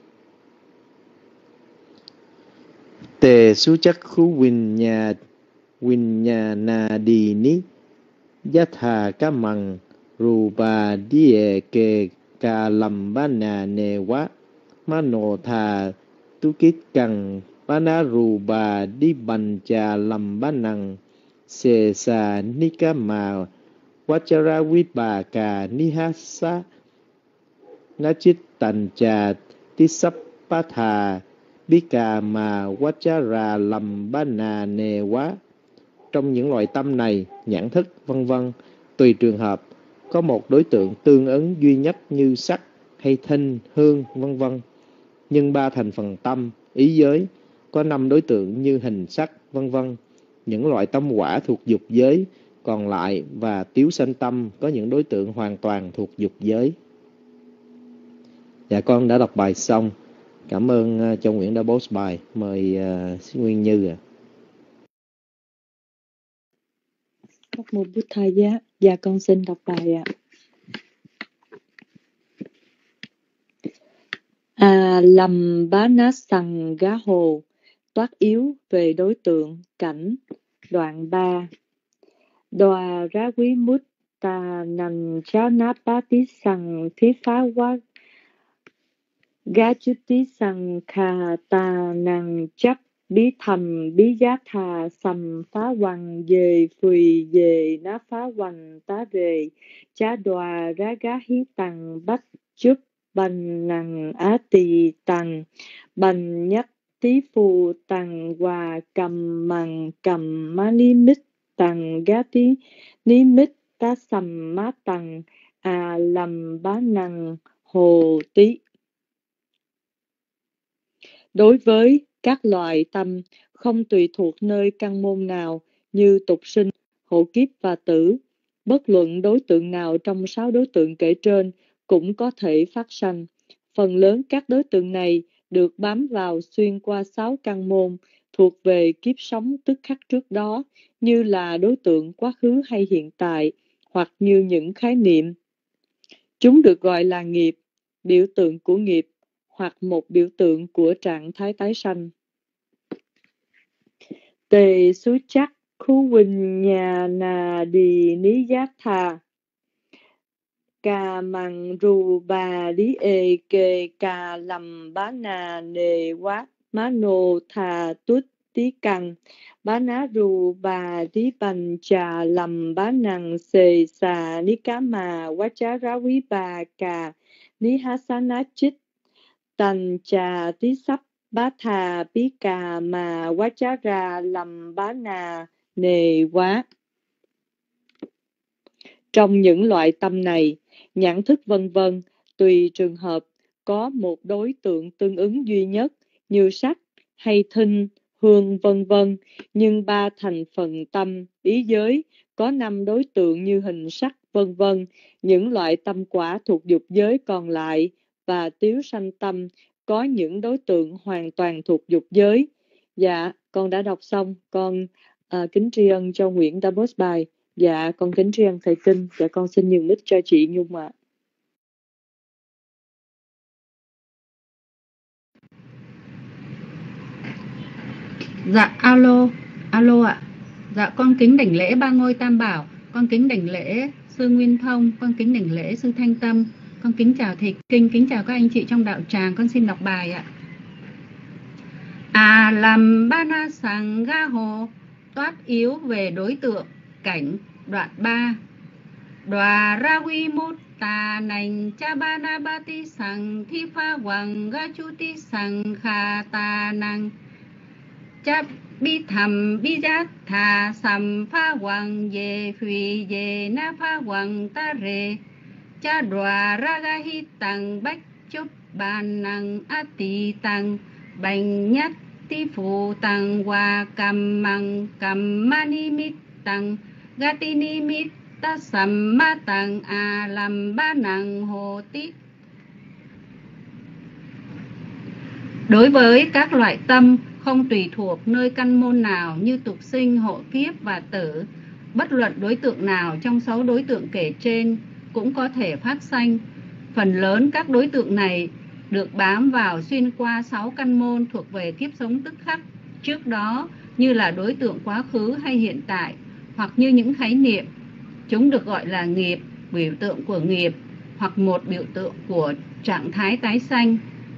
Tề su chắc khu vinh nhà vinh nhà na đi ní yatha ca mằng rupa die ke ca lam ba na ne wa mano tha tu kít cằng bana rupa đi bành cha lam ba năng se sa nikama vachara vít ca nihasa nachit tàn cha tisapatha Bikama Vachara Lambana Newa. Trong những loại tâm này, nhãn thức vân vân, tùy trường hợp có một đối tượng tương ứng duy nhất như sắc hay thinh, hương vân vân. Nhưng ba thành phần tâm, ý giới có năm đối tượng như hình sắc vân vân. Những loại tâm quả thuộc dục giới còn lại và tiếu sanh tâm có những đối tượng hoàn toàn thuộc dục giới. Dạ con đã đọc bài xong. Cảm ơn uh, Châu Nguyễn đã post bài. Mời uh, Sĩ Nguyên Như ạ. Nam mô Bụt Thầy giá. Dạ con xin đọc bài ạ. À lầm bá ná sằng gá hồ, toát yếu về đối tượng, cảnh, đoạn ba. Đòa ra quý mút tà nành chá ná bá tí sằng thí phá quá gá chút tí sằng khà tà năng chấp bí thầm bí giá thà sầm phá hoằng về phùy về ná phá hoằng tá rề chá đòa ra gá hí tằng bách chút bành năng á tì tằng bành nhất tí phù tằng hòa cầm mằng cầm má ní mít tằng gá tí ní mít tá sầm má tằng à lầm bá năng hồ tí. Đối với các loại tâm không tùy thuộc nơi căn môn nào như tục sinh, hộ kiếp và tử, bất luận đối tượng nào trong sáu đối tượng kể trên cũng có thể phát sanh. Phần lớn các đối tượng này được bám vào xuyên qua sáu căn môn thuộc về kiếp sống tức khắc trước đó, như là đối tượng quá khứ hay hiện tại, hoặc như những khái niệm. Chúng được gọi là nghiệp, biểu tượng của nghiệp, hoặc một biểu tượng của trạng thái tái sanh. Tề Xú Chắc Khu Quỳnh Nhà Nà Đi Ní Giác Thà Cà Mằng Rù Bà Lý Ê Kê Cà Lầm Bá Nà Nề Quát Má Nô Thà Tút Tí Căng Bá Ná Rù Bà Lý Bành Trà Lầm Bá Năng Xê Xà Ní Cá Mà Quá Chá Rá Quý Bà Cà Ní Há Xá Ná Chích Tành Trà Tí Sắp Bá Thà Bí Cà Mà Quá Chá Ra Lầm Bá Nà Nề Quá. Trong những loại tâm này, nhãn thức vân vân tùy trường hợp có một đối tượng tương ứng duy nhất như sắc hay thinh, hương vân vân, nhưng ba thành phần tâm, ý giới có năm đối tượng như hình sắc vân vân. Những loại tâm quả thuộc dục giới còn lại và tiếu sanh tâm có những đối tượng hoàn toàn thuộc dục giới. Dạ, con đã đọc xong. Con à, kính tri ân cho Nguyễn đã post bài. Dạ, con kính tri ân thầy Kinh. Dạ, con xin nhường mic cho chị Nhung ạ. Dạ, alo, alo ạ. Dạ, con kính đảnh lễ ba ngôi Tam Bảo, con kính đảnh lễ sư Nguyên Thông, con kính đảnh lễ sư Thanh Tâm, con kính chào thầy Kinh, kính chào các anh chị trong đạo tràng. Con xin đọc bài ạ. À làm ba na sằng ga hồ, toát yếu về đối tượng cảnh, đoạn ba. Đoà ra quy mốt tà nành cha ba na ba ti sằng thi pha hoàng ga chu ti sằng kha tà năng cha bi thầm bi giác thà sầm pha hoàng về phi về na pha hoàng ta rề cha đoà ra ga hi tằng bách chúc bàn năng a tì tằng bành nhất ti phụ tằng hòa cầm măng cầm mani mít tằng ga ti ni mít ta sầm ma tằng a làm ba năng hồ tí. Đối với các loại tâm không tùy thuộc nơi căn môn nào như tục sinh, hộ kiếp và tử, bất luận đối tượng nào trong sáu đối tượng kể trên cũng có thể phát sanh. Phần lớn các đối tượng này được bám vào xuyên qua sáu căn môn thuộc về kiếp sống tức khắc trước đó, như là đối tượng quá khứ hay hiện tại, hoặc như những khái niệm. Chúng được gọi là nghiệp, biểu tượng của nghiệp, hoặc một biểu tượng của trạng thái tái sanh.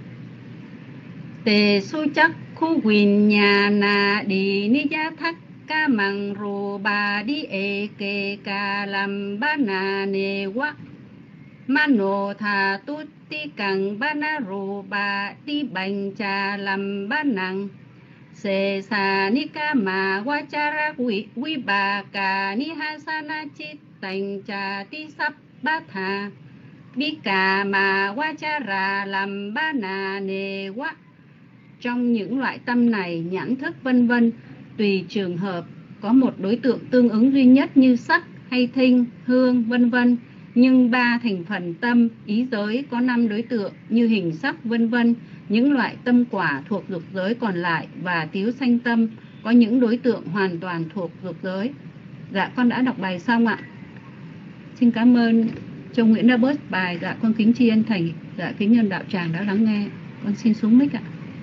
Tề su chắc khu quỳnh nhà nà đi ni gia thắc ca mằng rù bà đi ê kê ca làm ba nà nê quá ma nô thà tút ti cẳng ba na rù bà đi bành trà làm ba năng xê xà ni ca mà quá cha ra quý quý bà ca ni ha sa na chít tành trà ti sắp ba thà bi ca mà quá cha ra làm ba nà nê quá. Trong những loại tâm này, nhãn thức vân vân tùy trường hợp có một đối tượng tương ứng duy nhất như sắc hay thinh, hương vân vân, nhưng ba thành phần tâm, ý giới có năm đối tượng như hình sắc vân vân. Những loại tâm quả thuộc dục giới còn lại và tiếu sanh tâm có những đối tượng hoàn toàn thuộc dục giới. Dạ, con đã đọc bài xong ạ. Xin cảm ơn Châu Nguyễn đã post bài. Dạ, con kính tri ân thầy. Dạ, kính nhân đạo tràng đã lắng nghe. Con xin xuống mic ạ.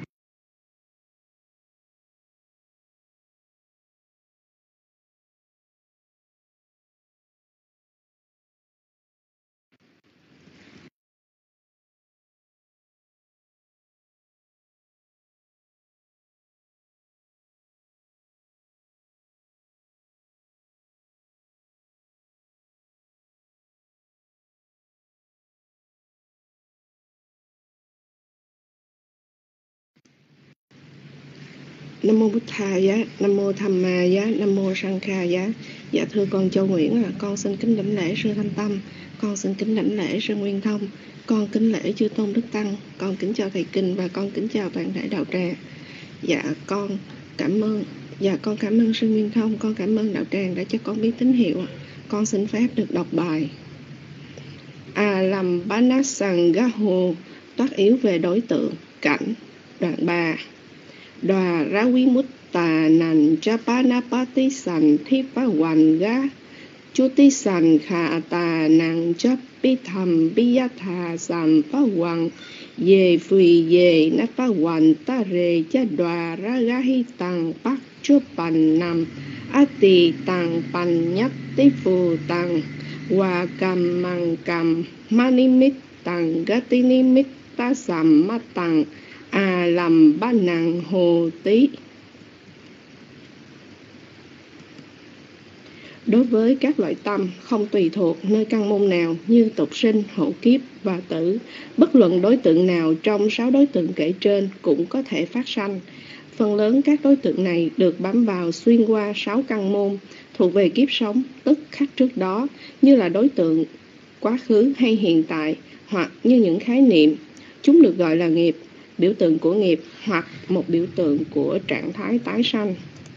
Nam mô Bụt Thà giá, Nam mô Tham Ma giá, Nam mô Sang Kha giá. Dạ thưa con Châu Nguyễn, à, con xin kính đảnh lễ sư Thanh Tâm, con xin kính đảnh lễ sư Nguyên Thông, con kính lễ chư tôn đức tăng, con kính chào thầy Kinh và con kính chào toàn thể đạo tràng. Dạ con cảm ơn, dạ con cảm ơn sư Nguyên Thông, con cảm ơn đạo tràng đã cho con biết tín hiệu. Con xin phép được đọc bài. À làm bá nát sằng gá hồ, toát yếu về đối tượng cảnh, đoạn ba. Đoà ra quý mút tà nành cha pa na pa ti sành thi pa hoàn gá chu ti sành khả tà nành cha pi thầm pi ya thà sành pa hoàng Về phùy về na ta hoàn ta rề cha đoà ra ga hi tàng bắc chô bàn nằm á tì tàng bàn nhất tí phù tàng hòa cầm măng cầm ma ni mít tàng gá tí ni mít ta sầm ma tàng à làm ba nàng hồ tí. Đối với các loại tâm không tùy thuộc nơi căn môn nào như tục sinh, hậu kiếp và tử, bất luận đối tượng nào trong sáu đối tượng kể trên cũng có thể phát sanh. Phần lớn các đối tượng này được bám vào xuyên qua sáu căn môn thuộc về kiếp sống, tức khắc trước đó, như là đối tượng quá khứ hay hiện tại, hoặc như những khái niệm. Chúng được gọi là nghiệp, biểu tượng của nghiệp, hoặc một biểu tượng của trạng thái tái sanh.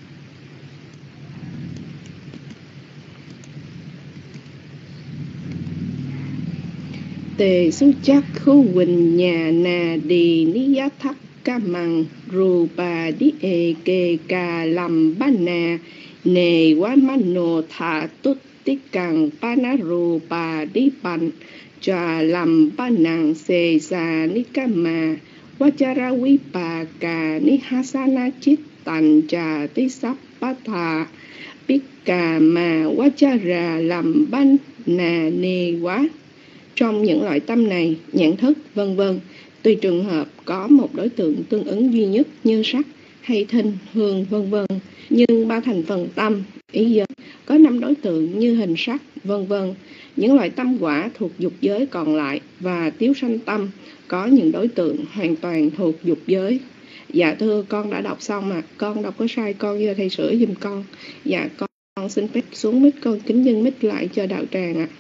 Tề su chắc khu quỳnh nhà nà đi ní giá thắc ca mằng rù bà đi ê kê cà làm ba nà nề quá má nô thả tút tí càng ba ná rù bà đi bành trà làm ba nàng xê xà ní ca mà quá chá ra quý bà cà ní ha sa na chít tành trà tí sắp bá thà biết cà mà quá chá ra làm ba nà nề quá. Trong những loại tâm này, nhãn thức, vân vân, tùy trường hợp có một đối tượng tương ứng duy nhất như sắc hay thinh, hương, vân vân. Nhưng ba thành phần tâm, ý giới, có năm đối tượng như hình sắc, vân vân. Những loại tâm quả thuộc dục giới còn lại và tiếu sanh tâm có những đối tượng hoàn toàn thuộc dục giới. Dạ thưa, con đã đọc xong mà, con đọc có sai, con nhờ thầy sửa giùm con. Dạ con, con xin phép xuống mic, con kính dân mic lại cho đạo tràng ạ.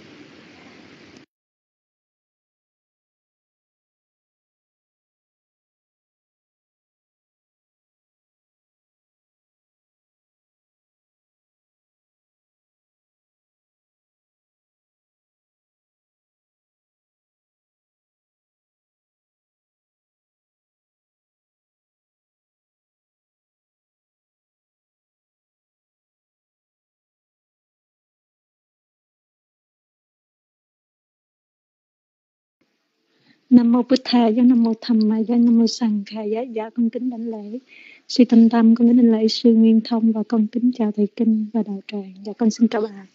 Nam mô Bụt Thầy, giá Nam mô Tham Ma, giá Nam mô Sanh Khai, giá dạ con kính đảnh lễ sư Thanh Tâm, con kính đảnh lễ sư Nguyên Thông và con kính chào thầy Kinh và đạo tràng. Dạ con xin chào bà.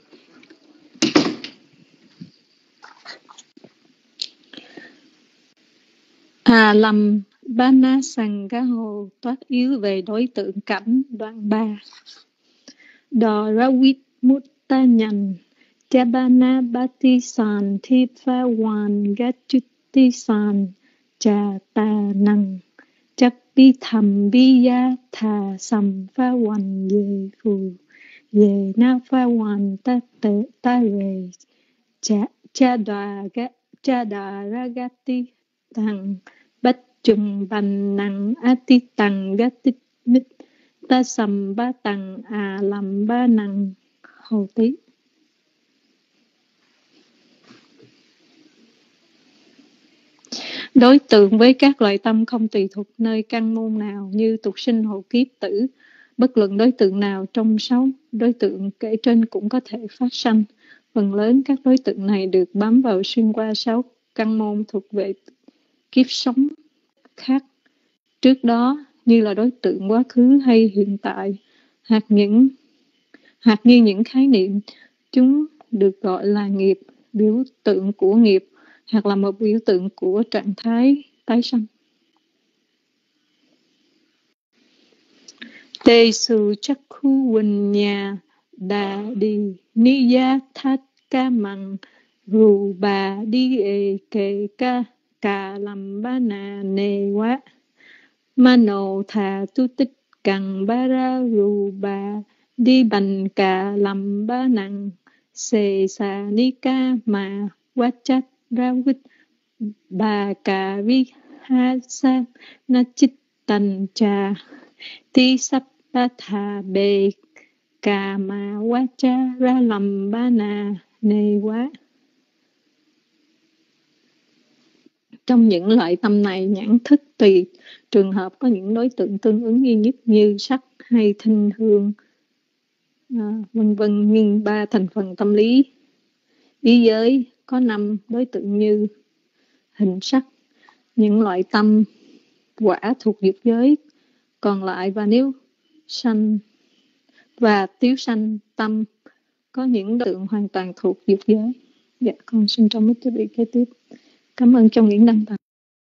À lầm ba na sằng cá hồ toát yếu về đối tượng cảnh đoạn ba. Đò ra quýt mút ta nhằn cha ba na ba ti sàn thi pha hoàn gá chút ti sàn cha ta năng chắc bi thầm bi ya thà sầm pha hoàn về phù về na pha hoàn ta tự ta về cha cha đà gá cha đà ra gá ti tăng bách trùng bành năng á ti tăng gá ti mít ta sầm ba tăng à làm ba năng hầu tí. Đối tượng với các loại tâm không tùy thuộc nơi căn môn nào như tục sinh, hộ kiếp, tử, bất luận đối tượng nào trong sáu đối tượng kể trên cũng có thể phát sanh. Phần lớn các đối tượng này được bám vào xuyên qua sáu căn môn thuộc về kiếp sống khác trước đó như là đối tượng quá khứ hay hiện tại, hoặc những hoặc như những khái niệm. Chúng được gọi là nghiệp, biểu tượng của nghiệp, hoặc là một biểu tượng của trạng thái tái sanh. Tê su chắc khu quỳnh nhà đà đi ni gia thát ca măng rù bà đi ê kê ca cà làm ba nà nê quá ma nô thà tu tích cằn ba ra rù bà đi bành cà làm ba nằng xê xà ni ca mà quá chát ra quýt bà cà vi ha sa na chít tành trà ti sắp ba thà bê cà mà quá cha ra làm ba nà nê quá. Trong những loại tâm này, nhãn thức tùy trường hợp có những đối tượng tương ứng duy nhất như sắc hay thinh hương, à, vân vân. Nhưng ba thành phần tâm lý ý giới có năm đối tượng như hình sắc, những loại tâm quả thuộc dục giới còn lại, và nếu sanh và tiếu sanh tâm có những đối tượng hoàn toàn thuộc dục giới. Dạ, con xin trong mít cho vị kế tiếp. Cảm ơn trong những đăng bài.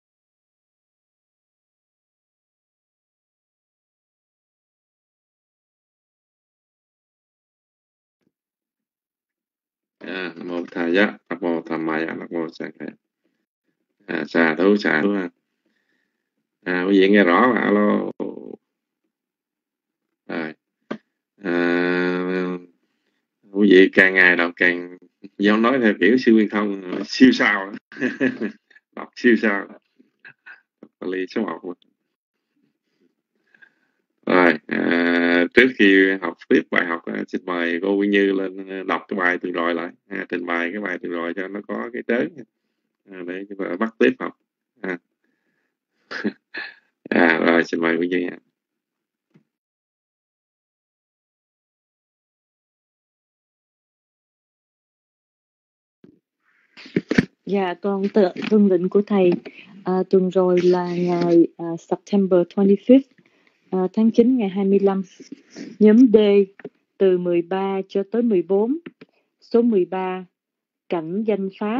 À, Nam mô Tha Giá, Nam mô Tham Maya, Nam mô Sang Khaya. À, xà thú, xà thú. À, quý vị nghe rõ mà, alo. Rồi. À, quý vị càng ngày đọc càng giao nói theo kiểu siêu nguyên thông, siêu sao. Đọc siêu sao. Bali số một. Rồi, à, trước khi học tiếp bài học, xin mời cô Quy Như lên đọc cái bài từ rồi lại, à, trình bày cái bài từ rồi cho nó có cái trớn, à, để chúng ta bắt tiếp học. À. À, rồi, xin mời Quy Như. Dạ, con tự tuân lệnh của thầy. À, tuần rồi là ngày uh, September twenty-fifth, uh, tháng chín ngày hai mươi lăm. Nhóm D từ mười ba cho tới mười bốn. Số mười ba, cảnh danh pháp.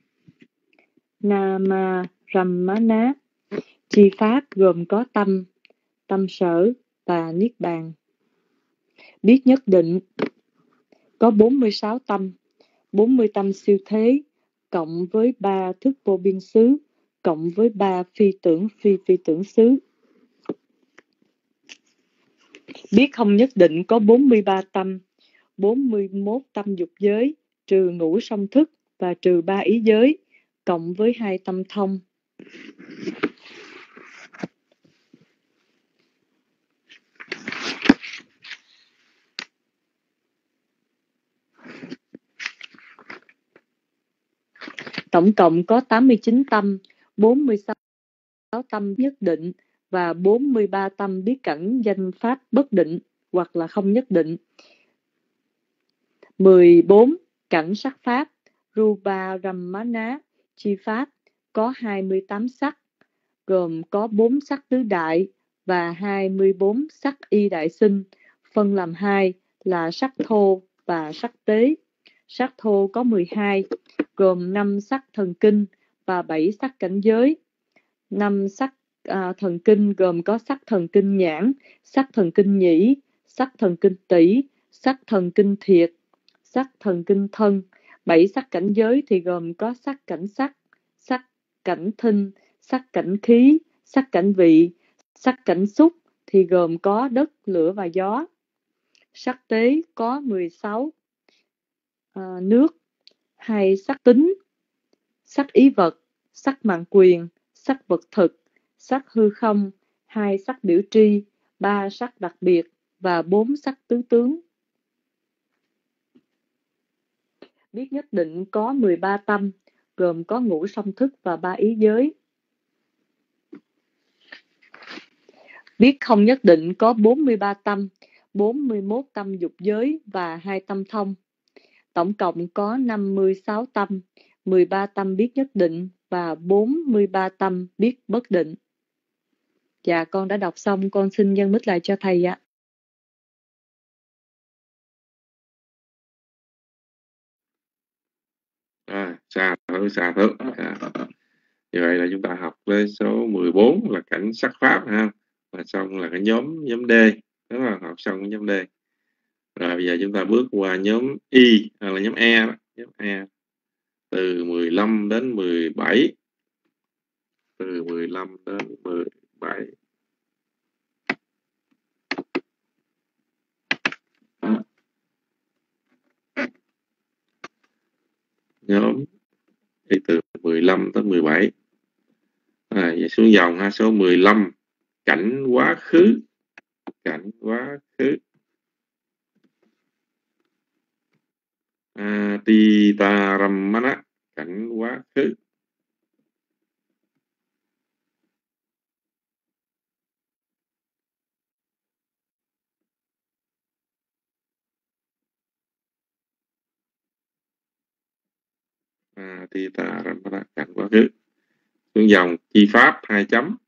Nama Ramana. Chi pháp gồm có tâm, tâm sở và niết bàn. Biết nhất định có bốn mươi sáu tâm, bốn mươi tâm siêu thế, cộng với ba thức vô biên xứ, cộng với ba phi tưởng phi phi tưởng xứ. Biết không nhất định có bốn mươi ba tâm, bốn mươi mốt tâm dục giới, trừ ngũ song thức và trừ ba ý giới, cộng với hai tâm thông. Tổng cộng có tám mươi chín tâm, bốn mươi sáu tâm nhất định và bốn mươi ba tâm biết cảnh danh pháp bất định hoặc là không nhất định. mười bốn cảnh sắc pháp, Rupa Ramana chi pháp, có hai mươi tám sắc, gồm có bốn sắc tứ đại và hai mươi bốn sắc y đại sinh, phân làm hai là sắc thô và sắc tế. Sắc thô có mười hai, gồm năm sắc thần kinh và bảy sắc cảnh giới. Năm sắc à, thần kinh gồm có sắc thần kinh nhãn, sắc thần kinh nhĩ, sắc thần kinh tỷ, sắc thần kinh thiệt, sắc thần kinh thân. Bảy sắc cảnh giới thì gồm có sắc cảnh sắc, sắc cảnh thinh, sắc cảnh khí, sắc cảnh vị. Sắc cảnh xúc thì gồm có đất, lửa và gió. Sắc tế có mười sáu, à, nước, hai sắc tính, sắc ý vật, sắc mạng quyền, sắc vật thực, sắc hư không, hai sắc biểu tri, ba sắc đặc biệt và bốn sắc tứ tướng. Biết nhất định có mười ba tâm, gồm có ngũ song thức và ba ý giới. Biết không nhất định có bốn mươi ba tâm, bốn mươi mốt tâm dục giới và hai tâm thông. Tổng cộng có năm mươi sáu tâm, mười ba tâm biết nhất định và bốn mươi ba tâm biết bất định. Dạ, con đã đọc xong, con xin dâng mic lại cho thầy ạ. À, xa thử, xa thử. À. Như vậy là chúng ta học với số mười bốn là cảnh sắc pháp ha. Và xong là cái nhóm nhóm D. Đúng không? Học xong cái nhóm D. Rồi bây giờ chúng ta bước qua nhóm Y, hay là nhóm E đó. Nhóm E. Từ mười lăm đến mười bảy. Từ mười lăm đến mười bảy. À. Nhóm đi từ mười lăm tới mười bảy. À, vậy xuống dòng ha, số mười lăm cảnh quá khứ. Cảnh quá khứ. Atita Ramana, cảnh quá khứ. Atita Ramana, cảnh quá khứ. Phương dòng chi pháp hai chấm,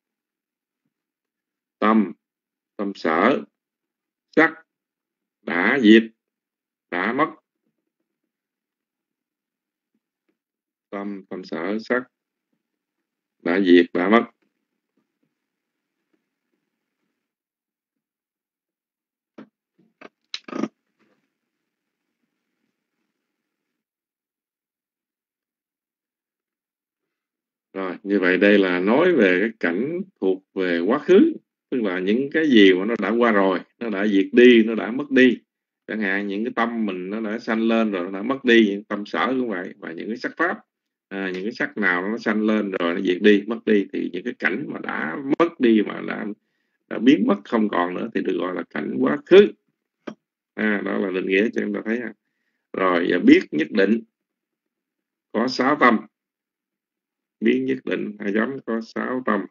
tâm, tâm sở, sắc đã diệt, đã mất. Tâm, tâm sở, sắc đã diệt, đã mất. Rồi, như vậy đây là nói về cái cảnh thuộc về quá khứ, tức là những cái gì mà nó đã qua rồi, nó đã diệt đi, nó đã mất đi. Chẳng hạn những cái tâm mình nó đã sanh lên rồi nó đã mất đi, những tâm sở cũng vậy, và những cái sắc pháp, à, những cái sắc nào nó sanh lên rồi nó diệt đi, mất đi, thì những cái cảnh mà đã mất đi, mà đã, đã biến mất không còn nữa thì được gọi là cảnh quá khứ. À, đó là định nghĩa cho chúng ta thấy. Rồi, và biết nhất định có sáu tâm. Biết nhất định hai chấm có sáu tâm.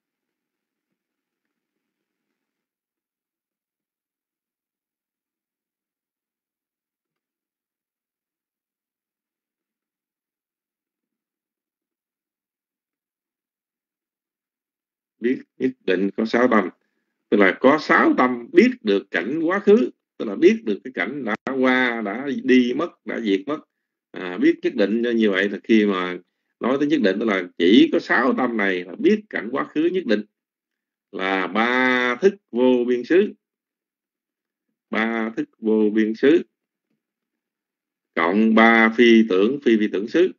Biết nhất định có sáu tâm, tức là có sáu tâm biết được cảnh quá khứ, tức là biết được cái cảnh đã qua, đã đi mất, đã diệt mất. À, biết nhất định như vậy là khi mà nói tới nhất định, tức là chỉ có sáu tâm này là biết cảnh quá khứ nhất định, là ba thức vô biên xứ. Ba thức vô biên xứ cộng ba phi tưởng phi phi tưởng xứ.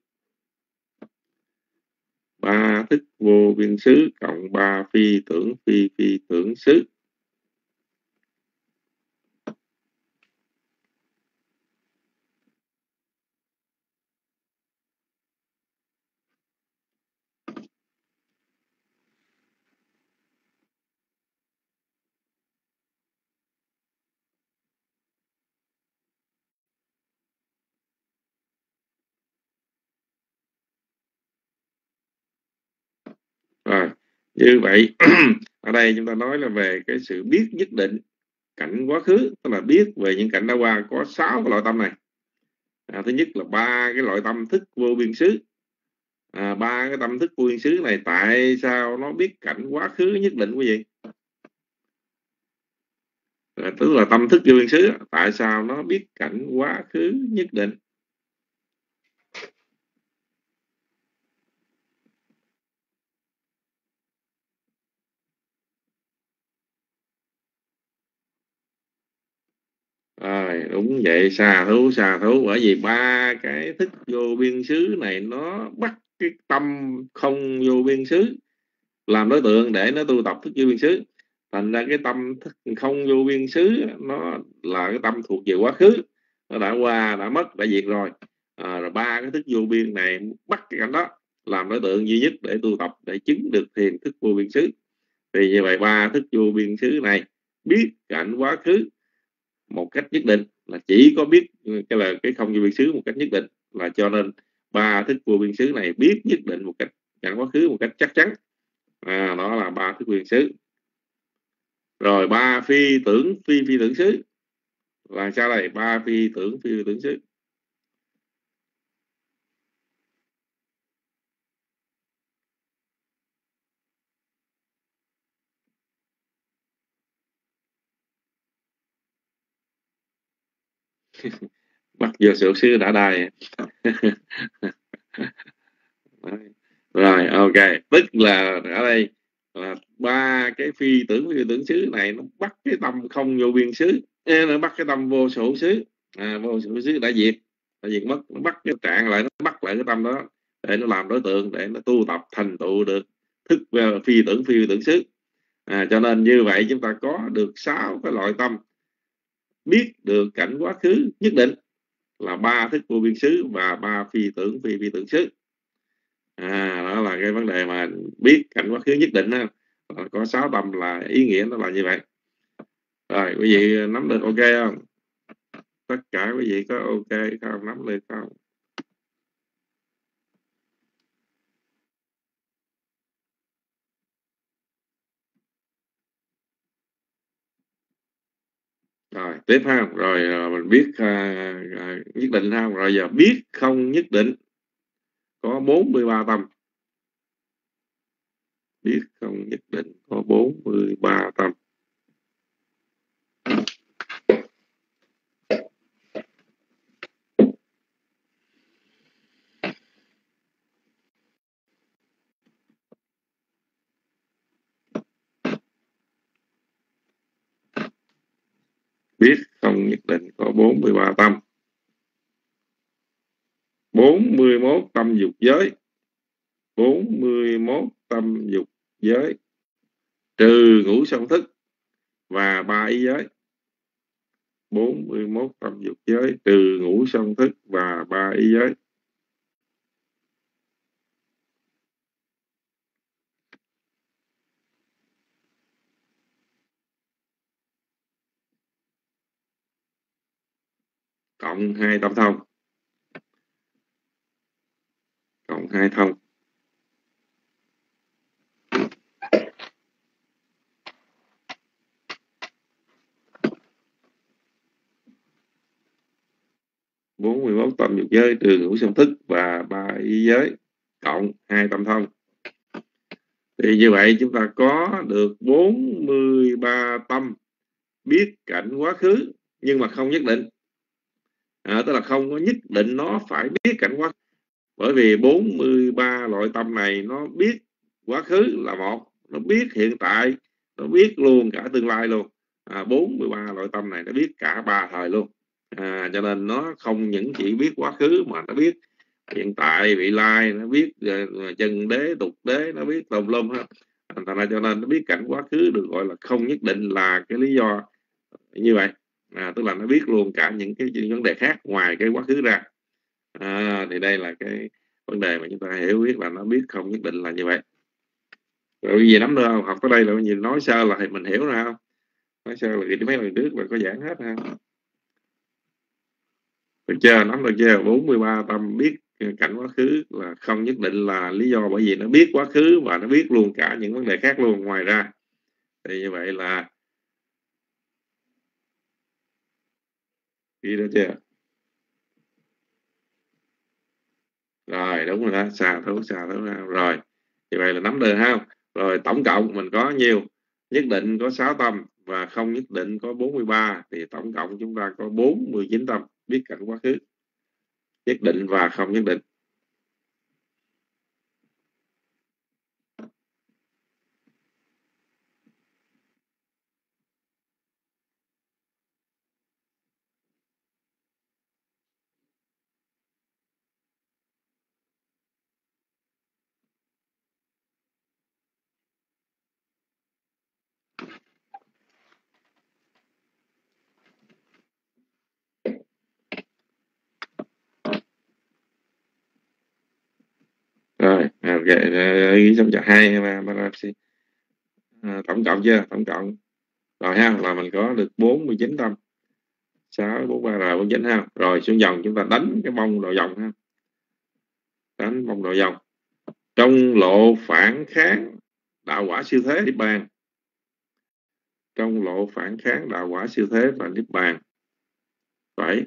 Ba thức vô biên xứ cộng ba phi tưởng phi phi tưởng xứ. Rồi, như vậy ở đây chúng ta nói là về cái sự biết nhất định cảnh quá khứ, tức là biết về những cảnh đã qua, có sáu cái loại tâm này. À, thứ nhất là ba cái loại tâm thức vô biên xứ. À, ba cái tâm thức vô biên xứ này tại sao nó biết cảnh quá khứ nhất định quý vị? À, tức là tâm thức vô biên xứ tại sao nó biết cảnh quá khứ nhất định? Rồi, đúng vậy, xà thú, xà thú, bởi vì ba cái thức vô biên xứ này nó bắt cái tâm không vô biên xứ làm đối tượng để nó tu tập thức vô biên xứ. Thành ra cái tâm thức không vô biên xứ nó là cái tâm thuộc về quá khứ, nó đã qua, đã mất, đã diệt rồi. À, rồi ba cái thức vô biên này bắt cái cảnh đó làm đối tượng duy nhất để tu tập, để chứng được thiền thức vô biên xứ. Thì như vậy ba thức vô biên xứ này biết cảnh quá khứ một cách nhất định, là chỉ có biết cái là cái không vô biên xứ một cách nhất định, là cho nên ba thức vô biên xứ này biết nhất định một cách cảnh quá khứ một cách chắc chắn. À, đó là ba thức vô biên xứ. Rồi ba phi tưởng phi phi tưởng xứ là sao đây? Ba phi tưởng phi phi tưởng xứ. Bắt vô sổ xứ đã đài. Rồi, ok, tức là ở đây là ba cái phi tưởng phi tưởng xứ này nó bắt cái tâm không vô biên xứ, nó bắt cái tâm vô sổ xứ. À, vô sổ xứ đã diệt, đã diệt mất, nó bắt cái trạng lại, nó bắt lại cái tâm đó để nó làm đối tượng, để nó tu tập thành tựu được thức phi tưởng phi tưởng xứ. À, cho nên như vậy chúng ta có được sáu cái loại tâm biết được cảnh quá khứ nhất định, là ba thức vô biên xứ và ba phi tưởng phi phi tưởng xứ. À, đó là cái vấn đề mà biết cảnh quá khứ nhất định đó. Có sáu tâm là ý nghĩa nó là như vậy. Rồi, quý vị nắm được ok không? Tất cả quý vị có ok không? Nắm được không? Rồi, tiếp ha. Rồi mình biết uh, nhất định ha. Rồi giờ biết không nhất định có bốn mươi ba tâm. biết không nhất định có bốn mươi ba tâm. Biết không nhất định có bốn mươi ba tâm. bốn mươi mốt tâm dục giới. bốn mươi mốt tâm dục giới trừ ngũ song thức và ba ý giới. bốn mươi mốt tâm dục giới trừ ngũ song thức và ba ý giới. Cộng hai tâm thông. Cộng hai thông. bốn mươi mốt tâm dục giới trừ ngũ song thức và ba ý giới cộng hai tâm thông. Thì như vậy chúng ta có được bốn mươi ba tâm biết cảnh quá khứ nhưng mà không nhất định. À, tức là không có nhất định nó phải biết cảnh quá khứ. Bởi vì bốn mươi ba loại tâm này nó biết quá khứ là một, nó biết hiện tại, nó biết luôn cả tương lai luôn. À, bốn mươi ba loại tâm này nó biết cả ba thời luôn. À, cho nên nó không những chỉ biết quá khứ mà nó biết hiện tại, vị lai, nó biết uh, chân đế, tục đế, nó biết tùm lum hết. Thành ra cho nên nó biết cảnh quá khứ được gọi là không nhất định là cái lý do như vậy. À, tức là nó biết luôn cả những cái vấn đề khác ngoài cái quá khứ ra. À, thì đây là cái vấn đề mà chúng ta hiểu biết là nó biết không nhất định là như vậy. Rồi cái gì nắm nữa không? Học tới đây là gì nói sơ là thì mình hiểu rồi không? Nói sơ là mấy lần trước là có giảng hết không? Được chưa? Nắm được chưa? bốn mươi ba tâm biết cảnh quá khứ là không nhất định là lý do bởi vì nó biết quá khứ và nó biết luôn cả những vấn đề khác luôn ngoài ra. Thì như vậy là ghi được chưa? Rồi đúng rồi đó, xà thấu xà thấu ha. Rồi như vậy là nắm được ha. Rồi tổng cộng mình có nhiều, nhất định có sáu tâm và không nhất định có bốn mươi ba, thì tổng cộng chúng ta có bốn mươi chín tâm biết cảnh quá khứ, nhất định và không nhất định. Rồi ý xong chặt hai à, tổng cộng chưa? Tổng cộng rồi ha, là mình có được bốn mươi chín tâm. Sáu, bốn, ba, rồi bốn chín ha. Rồi xuống dòng chúng ta đánh cái bông đầu dòng ha. Đánh bông đầu dòng. Trong lộ phản kháng đạo quả siêu thế niết bàn. Trong lộ phản kháng đạo quả siêu thế và niết bàn. Bảy.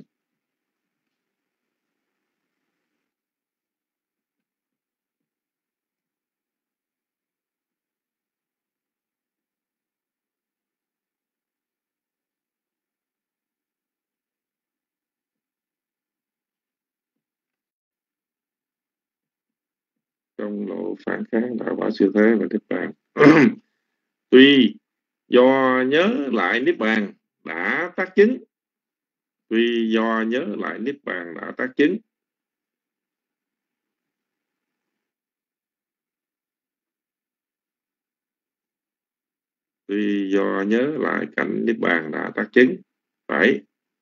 Trong lộ phản kháng đạo quả siêu thế và niết bàn. Tuy do nhớ lại niết bàn đã tác chứng. Tuy do nhớ lại niết bàn đã tác chứng. Tuy do nhớ lại cảnh niết bàn đã tác chứng. Phải.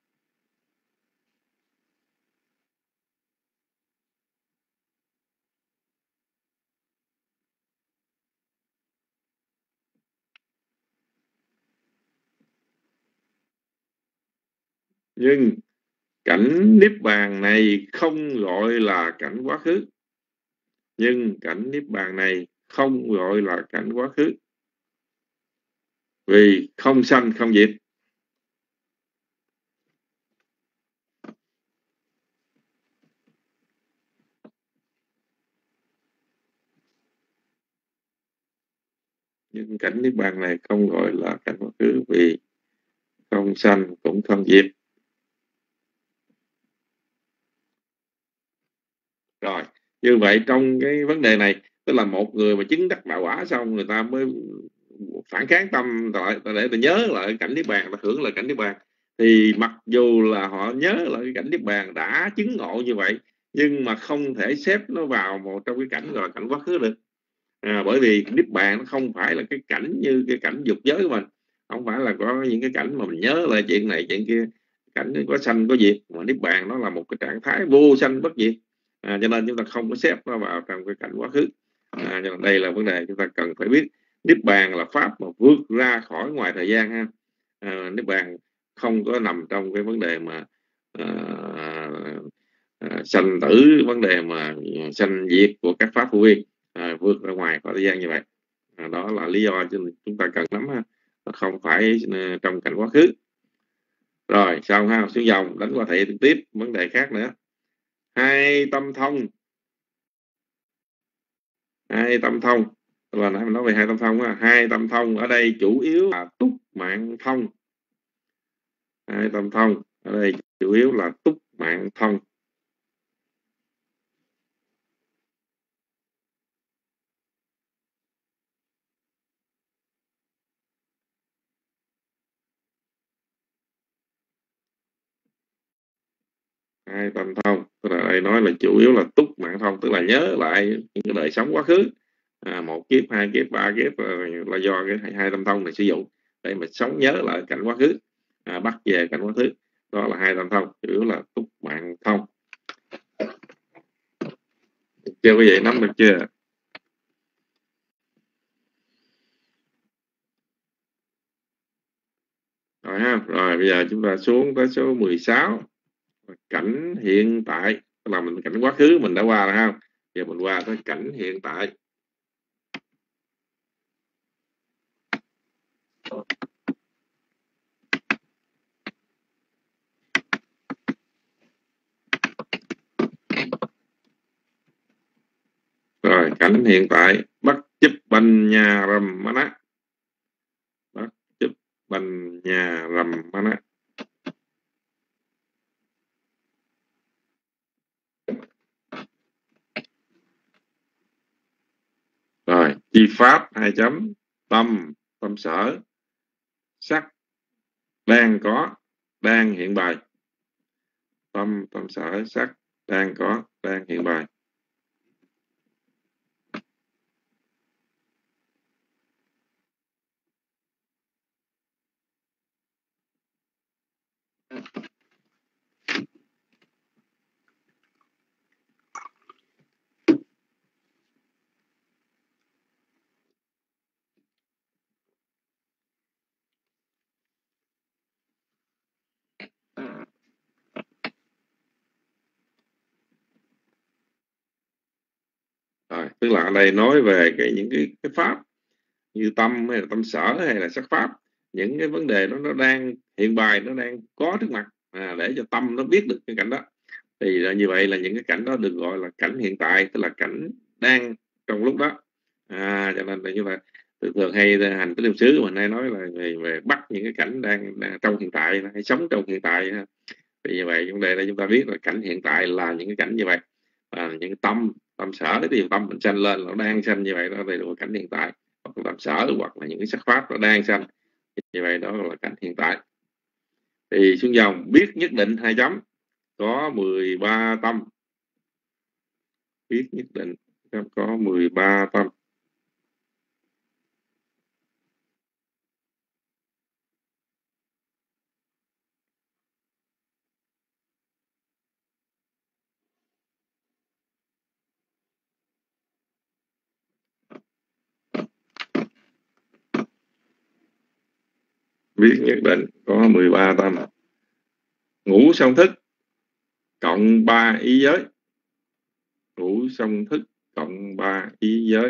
Nhưng cảnh niết bàn này không gọi là cảnh quá khứ. Nhưng cảnh niết bàn này không gọi là cảnh quá khứ. Vì không sanh không diệt. cảnh niết bàn này không gọi là cảnh quá khứ, vì không sanh cũng không diệt. Rồi, như vậy trong cái vấn đề này, tức là một người mà chứng đắc đạo quả xong, người ta mới phản kháng tâm lại để ta nhớ lại cảnh niết bàn, ta hưởng lại cảnh niết bàn. Thì mặc dù là họ nhớ lại cái cảnh niết bàn đã chứng ngộ như vậy, nhưng mà không thể xếp nó vào một trong cái cảnh gọi là cảnh quá khứ được. À, bởi vì niết bàn nó không phải là cái cảnh như cái cảnh dục giới của mình, không phải là có những cái cảnh mà mình nhớ lại chuyện này chuyện kia, cảnh có sanh có diệt, mà niết bàn nó là một cái trạng thái vô sanh bất diệt. À, cho nên chúng ta không có xếp nó vào trong cái cảnh quá khứ. À, cho nên đây là vấn đề chúng ta cần phải biết. Niết bàn là pháp mà vượt ra khỏi ngoài thời gian ha. À, niết bàn không có nằm trong cái vấn đề mà à, à, sanh tử, vấn đề mà sanh diệt của các pháp vô vi, à, vượt ra ngoài khỏi thời gian như vậy. À, đó là lý do cho chúng ta cần nắm ha, không phải trong cảnh quá khứ. Rồi xong ha, xuống dòng đánh qua thị tiếp vấn đề khác nữa. Hai tâm thông, hai tâm thông là nãy mình nói về hai tâm thông á. Hai tâm thông ở đây chủ yếu là túc mạng thông. Hai tâm thông ở đây chủ yếu là túc mạng thông. Hai tâm thông tức là đây nói là chủ yếu là túc mạng thông, tức là nhớ lại những cái đời sống quá khứ, à, một kiếp, hai kiếp, ba kiếp, là do cái hai, hai tâm thông này sử dụng để mà sống nhớ lại cảnh quá khứ, à, bắt về cảnh quá khứ. Đó là hai tâm thông, chủ yếu là túc mạng thông. Chưa quý vị nắm được chưa? Rồi ha, rồi bây giờ chúng ta xuống tới số mười sáu, cảnh hiện tại. Tức là mình cảnh quá khứ mình đã qua rồi ha, giờ mình qua tới cảnh hiện tại. Rồi cảnh hiện tại, bắt chấp banh nhà rầm mana, bắt chấp banh nhà rầm mana. Rồi chi pháp hai chấm, tâm tâm sở, sắc đang có đang hiện bài. Tâm tâm sở sắc đang có đang hiện bài. Rồi, tức là ở đây nói về cái những cái, cái pháp như tâm hay là tâm sở hay là sắc pháp, những cái vấn đề đó nó đang hiện bài, nó đang có trước mặt, à, để cho tâm nó biết được cái cảnh đó. Thì là như vậy là những cái cảnh đó được gọi là cảnh hiện tại, tức là cảnh đang trong lúc đó. À, cho nên là như vậy thường thường hay hành cái niệm xứ mình hay nói là về, về bắt những cái cảnh đang, đang trong hiện tại, hay sống trong hiện tại. Thì như vậy vấn đề đây chúng ta biết là cảnh hiện tại là những cái cảnh như vậy, à, những tâm tâm sở thì tâm mình sanh lên, nó đang sanh như vậy, đó là cảnh hiện tại. Hoặc là tâm sở hoặc là những cái sắc pháp nó đang sanh, như vậy đó là cảnh hiện tại. Thì xuống dòng biết nhất định hai chấm, có mười ba tâm. Biết nhất định có mười ba tâm. Biết nhất định có mười ba tâm. Ngũ song thức cộng ba ý giới. Ngũ song thức cộng ba ý giới.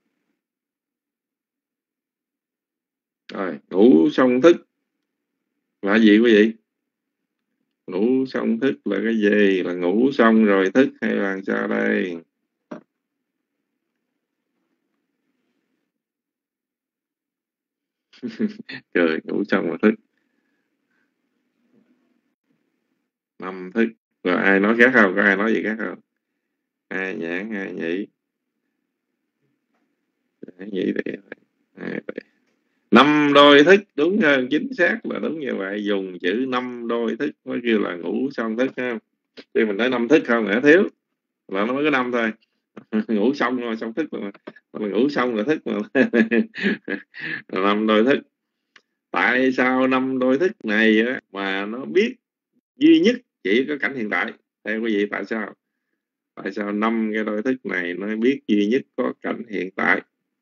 Rồi, ngũ song thức là gì quý vị? Ngủ xong thức là cái gì? Là ngủ xong rồi thức hay là sao đây? Trời, ngủ xong rồi thức, nằm thức. Rồi ai nói khác không? Có ai nói gì khác không? Ai nhãn, ai nhỉ? Ai nhỉ thì ai vậy? Năm đôi thức, đúng hơn, chính xác là đúng như vậy. Dùng chữ năm đôi thức mới kêu là ngủ xong thức ha. Khi mình nói năm thức không nữa thiếu, là nó mới có năm thôi. Ngủ xong rồi xong thức mà, mà ngủ xong rồi thức mà. Năm đôi thức. Tại sao năm đôi thức này á, mà nó biết duy nhất chỉ có cảnh hiện tại? Theo quý vị tại sao? Tại sao năm cái đôi thức này nó biết duy nhất có cảnh hiện tại?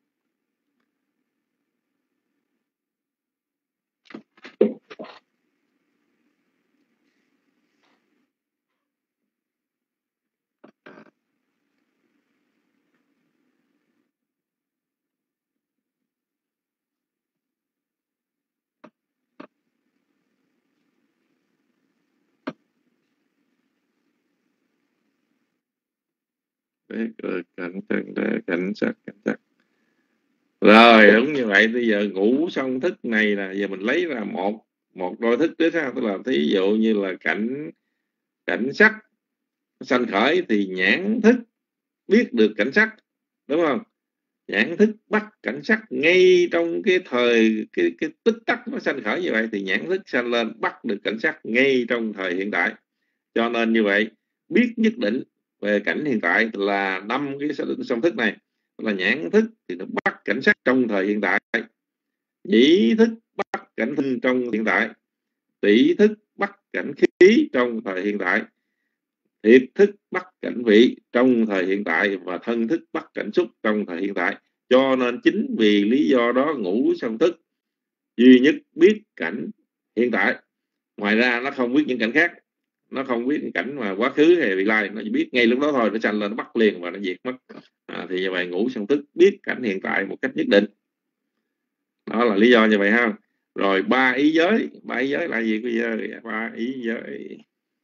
Đấy, cảnh cảnh cảnh sắc cảnh sắc. Rồi đúng như vậy. Bây giờ ngủ xong thức này là giờ mình lấy ra một một đôi thức trước ha, tức là thí dụ như là cảnh cảnh sắc sanh khởi thì nhãn thức biết được cảnh sắc, đúng không? Nhãn thức bắt cảnh sắc ngay trong cái thời cái cái tích tắc nó sanh khởi như vậy, thì nhãn thức sanh lên bắt được cảnh sắc ngay trong thời hiện tại. Cho nên như vậy, biết nhất định về cảnh hiện tại là năm cái song thức này, là nhãn thức thì nó bắt cảnh sắc trong thời hiện tại, nhĩ thức bắt cảnh thân trong hiện tại, tỷ thức bắt cảnh khí trong thời hiện tại, thiệt thức bắt cảnh vị trong thời hiện tại, và thân thức bắt cảnh xúc trong thời hiện tại. Cho nên chính vì lý do đó ngủ xong thức duy nhất biết cảnh hiện tại, ngoài ra nó không biết những cảnh khác, nó không biết những cảnh mà quá khứ hay vị lai, nó chỉ biết ngay lúc đó thôi, nó sanh lên nó bắt liền và nó diệt mất. À, thì như vậy ngủ xong thức biết cảnh hiện tại một cách nhất định, đó là lý do như vậy ha. Rồi ba ý giới, ba ý giới là gì bây giờ? Ba ý giới,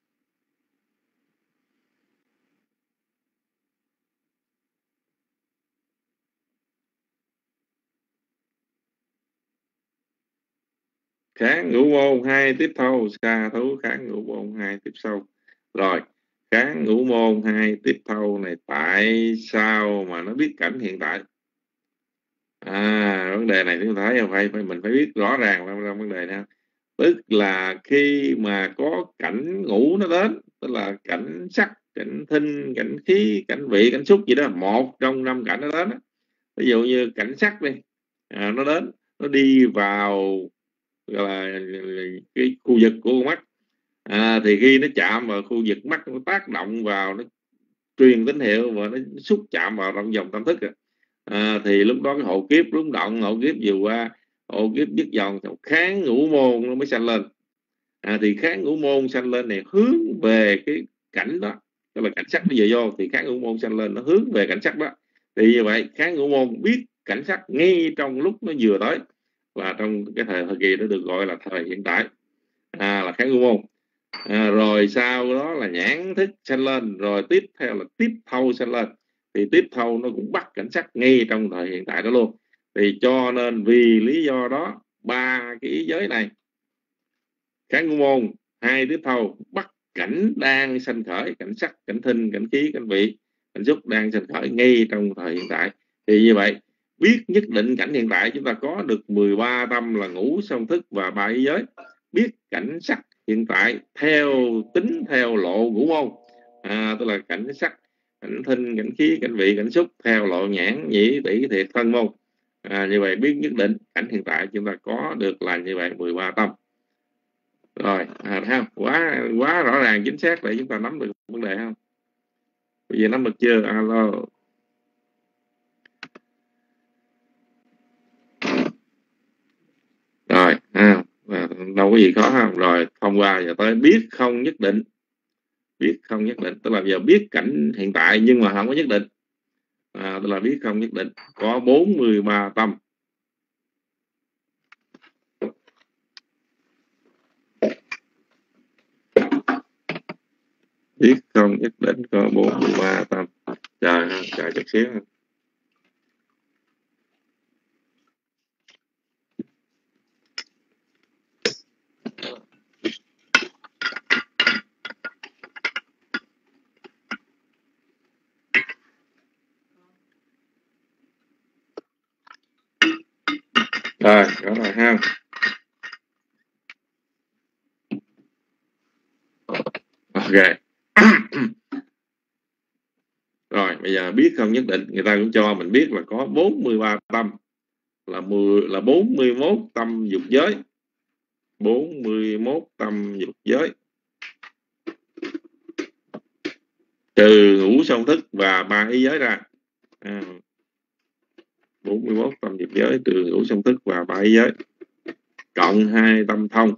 kháng ngũ môn hai tiếp thâu, xa thú kháng ngũ môn hai tiếp sâu. Rồi kháng ngũ môn hai tiếp thâu này tại sao mà nó biết cảnh hiện tại? À, vấn đề này chúng ta thấy phải, phải mình phải biết rõ ràng trong, trong vấn đề này. Tức là khi mà có cảnh ngũ nó đến, tức là cảnh sắc, cảnh thinh, cảnh khí, cảnh vị, cảnh xúc gì đó, một trong năm cảnh nó đến đó. Ví dụ như cảnh sắc đi, à, nó đến, nó đi vào gọi là cái khu vực của con mắt, à, thì khi nó chạm vào khu vực mắt, nó tác động vào, nó truyền tín hiệu và nó xúc chạm vào trong dòng tâm thức, à, thì lúc đó cái hộ kiếp rung động, hộ kiếp vừa qua, hộ kiếp dứt dòng, kháng ngũ môn nó mới sanh lên. À, thì kháng ngũ môn sanh lên này hướng về cái cảnh đó, tức là cảnh sắc nó vừa vô thì kháng ngũ môn sanh lên, nó hướng về cảnh sắc đó. Thì như vậy kháng ngũ môn biết cảnh sắc ngay trong lúc nó vừa tới, và trong cái thời thời kỳ đó được gọi là thời hiện tại, à, là kháng ngũ môn. À, rồi sau đó là nhãn thức sanh lên, rồi tiếp theo là tiếp thâu sanh lên, thì tiếp thâu nó cũng bắt cảnh sắc ngay trong thời hiện tại đó luôn. Thì cho nên vì lý do đó, ba cái ý giới này, kháng ngũ môn hai tiếp thâu bắt cảnh đang sanh khởi, cảnh sắc, cảnh thinh, cảnh khí, cảnh vị, cảnh xúc đang sanh khởi ngay trong thời hiện tại. Thì như vậy biết nhất định cảnh hiện tại, chúng ta có được mười ba tâm là ngũ song thức và ba ý giới. Biết cảnh sắc hiện tại theo tính theo lộ ngũ môn, à, tức là cảnh sắc, cảnh thinh, cảnh khí, cảnh vị, cảnh xúc theo lộ nhãn, nhĩ, tỷ, thiệt, thân môn. À, như vậy biết nhất định cảnh hiện tại chúng ta có được là như vậy mười ba tâm. Rồi, à, thấy không? Quá quá rõ ràng chính xác để chúng ta nắm được vấn đề không? Bây giờ nắm được chưa? Alo. Rồi, ha, đâu có gì khó không? Rồi, thông qua giờ tới biết không nhất định. Biết không nhất định, tức là giờ biết cảnh hiện tại nhưng mà không có nhất định. À, tức là biết không nhất định, có bốn mươi ba tâm. Biết không nhất định có bốn mươi ba tâm. Trời ha, trời chút xíu ha. Rồi, đó rồi ha. Ok. Rồi, bây giờ biết không nhất định, người ta cũng cho mình biết là có bốn mươi ba tâm, là mười là bốn mươi mốt tâm dục giới. bốn mươi mốt tâm dục giới. Trừ ngũ song thức và ba ý giới ra. À, bốn mươi mốt tâm dục giới trừ ngũ song thức và ba ý giới. Cộng hai tâm thông.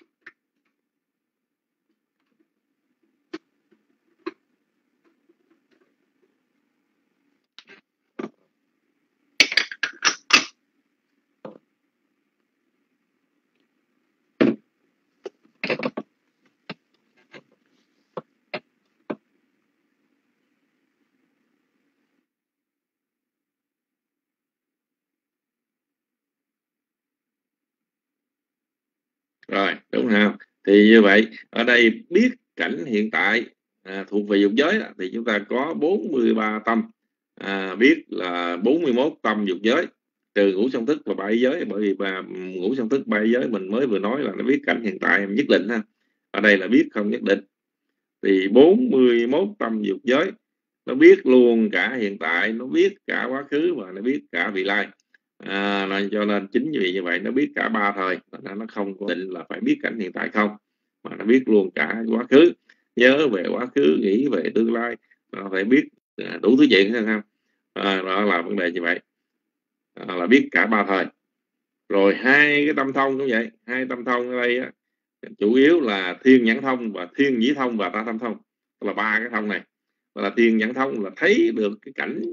Rồi, đúng không? Thì như vậy, ở đây biết cảnh hiện tại à, thuộc về dục giới đó, thì chúng ta có bốn mươi ba tâm. À, biết là bốn mươi mốt tâm dục giới, trừ ngũ song thức và ba ý giới, bởi vì ba, ngũ song thức ba ý giới mình mới vừa nói là nó biết cảnh hiện tại nhất định ha. Ở đây là biết không nhất định. Thì bốn mươi mốt tâm dục giới nó biết luôn cả hiện tại, nó biết cả quá khứ và nó biết cả vị lai. À, là cho nên chính vì như vậy nó biết cả ba thời, nó không có định là phải biết cảnh hiện tại không, mà nó biết luôn cả quá khứ, nhớ về quá khứ, nghĩ về tương lai, nó phải biết à, đủ thứ chuyện hay không. À, đó là vấn đề như vậy, à, là biết cả ba thời. Rồi hai cái tâm thông cũng vậy, hai tâm thông ở đây á, chủ yếu là thiên nhãn thông và thiên nhĩ thông và ta tâm thông, là ba cái thông này. Là thiên nhãn thông là thấy được cái cảnh,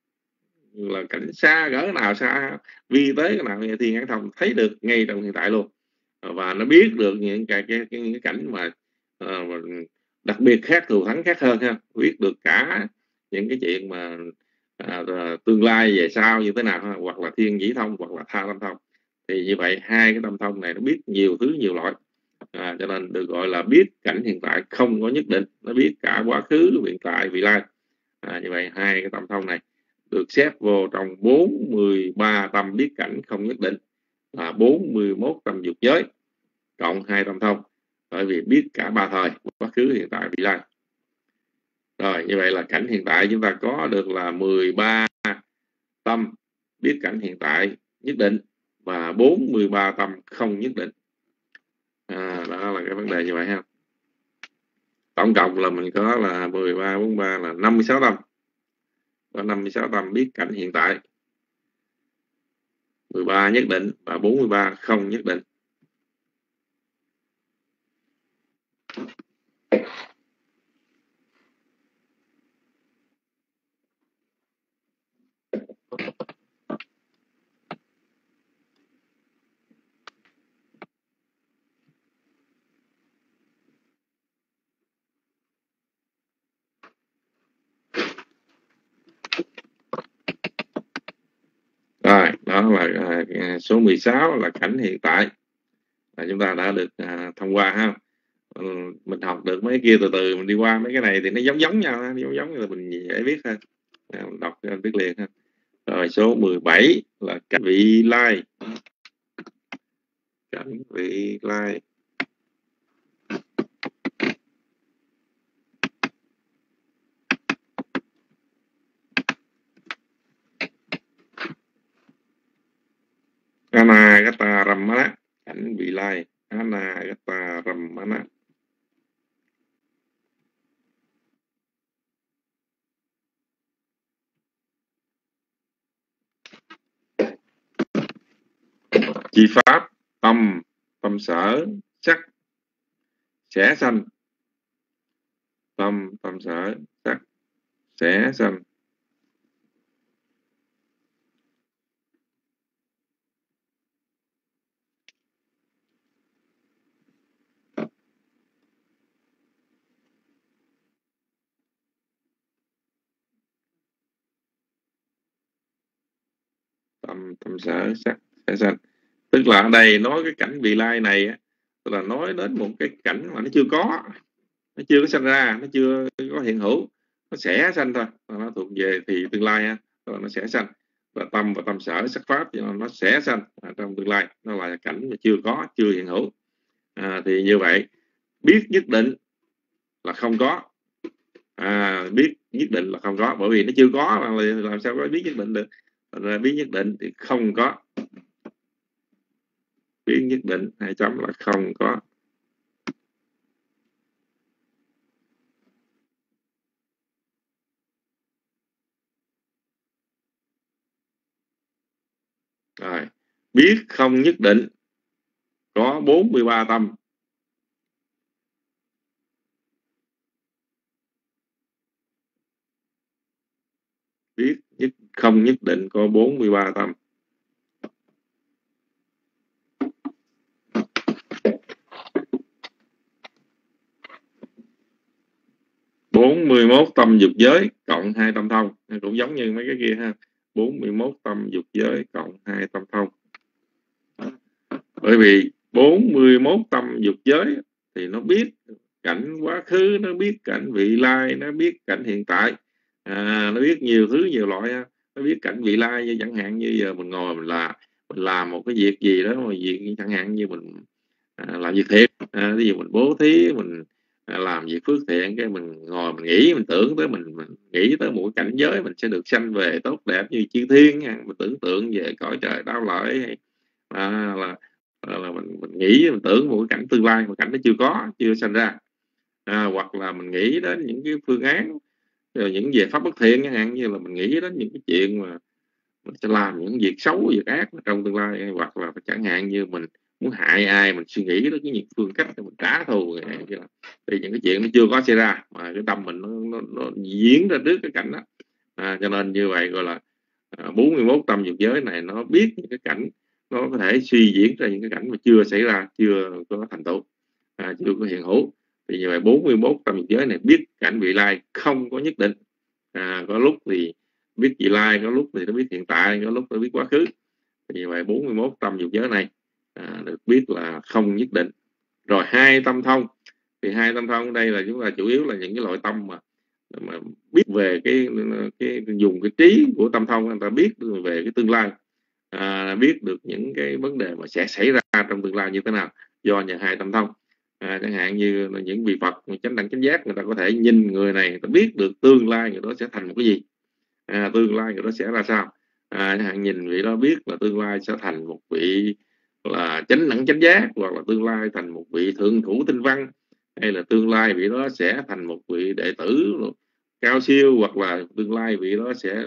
là cảnh xa gỡ nào xa vi tế cái nào, thiên nhãn thông thấy được ngay trong hiện tại luôn, và nó biết được những cái cái, cái, cái cảnh mà uh, đặc biệt khác, thù thắng khác hơn ha, biết được cả những cái chuyện mà à, tương lai về sau như thế nào ha, hoặc là thiên nhĩ thông hoặc là tha tâm thông. Thì như vậy hai cái tâm thông này nó biết nhiều thứ, nhiều loại, à, cho nên được gọi là biết cảnh hiện tại không có nhất định, nó biết cả quá khứ, hiện tại, vị lai. À, như vậy hai cái tâm thông này được xếp vô trong bốn mươi ba tâm biết cảnh không nhất định, là bốn mươi mốt tâm dục giới cộng hai tâm thông, bởi vì biết cả ba thời, quá khứ, hiện tại, vị lai. Rồi, như vậy là cảnh hiện tại chúng ta có được là mười ba tâm biết cảnh hiện tại nhất định và bốn mươi ba tâm không nhất định. À, đó là cái vấn đề như vậy ha. Tổng cộng là mình có là mười ba, bốn mươi ba là năm mươi sáu tâm. Có năm mươi sáu tâm biết cảnh hiện tại, mười ba nhất định và bốn mươi ba không nhất định. Rồi, đó là à, số mười sáu là cảnh hiện tại, là chúng ta đã được à, thông qua ha. Ừ, mình học được mấy kia từ từ mình đi qua mấy cái này thì nó giống giống nhau ha, giống giống là mình dễ biết ha. À, mình đọc cho biết liền ha. Rồi số mười bảy là cảnh vị lai. Cảnh vị lai. Anagata Ramana, cảnh vị lai. Anagata Ramana. Chi pháp tâm, tâm sở, sắc, sẽ sanh. Tâm, tâm sở, sắc, sẽ sanh. tâm tâm sở sắc sẽ sanh. Tức là ở đây nói cái cảnh vị lai này á, tức là nói đến một cái cảnh mà nó chưa có, nó chưa có sanh ra, nó chưa có hiện hữu, nó sẽ sanh thôi, nó thuộc về thì tương lai á, nó sẽ sanh. Và tâm và tâm sở sắc pháp thì nó sẽ sanh à, trong tương lai, nó là cảnh mà chưa có, chưa hiện hữu. À, thì như vậy biết nhất định là không có, à, biết nhất định là không có, bởi vì nó chưa có là làm sao có biết nhất định được. Rồi biết nhất định thì không có, biết nhất định hai chấm là không có. Rồi, biết không nhất định có bốn mươi ba tâm. Biết nhất không nhất định có bốn mươi ba tâm. bốn mươi mốt tâm dục giới cộng hai tâm thông, cũng giống như mấy cái kia ha. bốn mươi mốt tâm dục giới cộng hai tâm thông. Bởi vì bốn mươi mốt tâm dục giới thì nó biết cảnh quá khứ, nó biết cảnh vị lai, nó biết cảnh hiện tại, à, nó biết nhiều thứ nhiều loại. Nó biết cảnh vị lai, như chẳng hạn như giờ mình ngồi mình là mình làm một cái việc gì đó, mà việc chẳng hạn như mình à, làm việc thiện, à, ví dụ mình bố thí, mình à, làm việc phước thiện, cái mình ngồi mình nghĩ, mình tưởng tới mình, mình nghĩ tới một cảnh giới mình sẽ được sanh về tốt đẹp như chư thiên, mình tưởng tượng về cõi trời đau lợi, à, là là mình, mình nghĩ, mình tưởng một cái cảnh tương lai mà cảnh nó chưa có, chưa sanh ra, à, hoặc là mình nghĩ đến những cái phương án, rồi những về pháp bất thiện, chẳng hạn như là mình nghĩ đến những cái chuyện mà mình sẽ làm những việc xấu, việc ác trong tương lai, hoặc là chẳng hạn như mình muốn hại ai, mình suy nghĩ đến cái những phương cách để mình trả thù, thì những cái chuyện nó chưa có xảy ra mà cái tâm mình nó, nó, nó diễn ra trước cái cảnh đó, à, cho nên như vậy gọi là à, bốn mươi mốt tâm dục giới này nó biết những cái cảnh, nó có thể suy diễn ra những cái cảnh mà chưa xảy ra, chưa có thành tựu, à, chưa có hiện hữu. Thì như vậy bốn mươi mốt tâm dục giới này biết cảnh vị lai không có nhất định, à, có lúc thì biết vị lai, có lúc thì nó biết hiện tại, có lúc nó biết quá khứ. Thì như vậy bốn mươi mốt tâm dục giới này à, được biết là không nhất định. Rồi hai tâm thông, thì hai tâm thông ở đây là chúng ta chủ yếu là những cái loại tâm mà mà biết về cái cái dùng cái trí của tâm thông, người ta biết về cái tương lai, à, biết được những cái vấn đề mà sẽ xảy ra trong tương lai như thế nào do nhờ hai tâm thông. À, chẳng hạn như là những vị Phật chánh đẳng chánh giác, người ta có thể nhìn người này, người ta biết được tương lai người đó sẽ thành một cái gì, à, tương lai người đó sẽ ra sao, à, chẳng hạn nhìn vị đó biết là tương lai sẽ thành một vị là chánh đẳng chánh giác, hoặc là tương lai thành một vị thượng thủ tinh văn, hay là tương lai vị đó sẽ thành một vị đệ tử cao siêu, hoặc là tương lai vị đó sẽ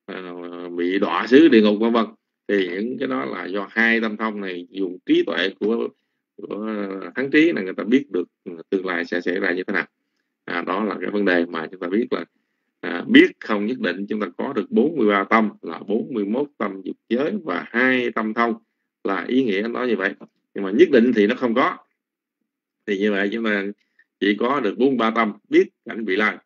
uh, bị đọa xứ địa ngục, vân vân. Thì những cái đó là do hai tâm thông này dùng trí tuệ của, của thắng trí là người ta biết được tương lai sẽ xảy ra như thế nào. À, đó là cái vấn đề mà chúng ta biết là à, biết không nhất định. Chúng ta có được bốn mươi ba tâm là bốn mươi mốt tâm dục giới và hai tâm thông, là ý nghĩa nó như vậy. Nhưng mà nhất định thì nó không có. Thì như vậy chúng ta chỉ có được bốn mươi ba tâm biết cảnh vị lai.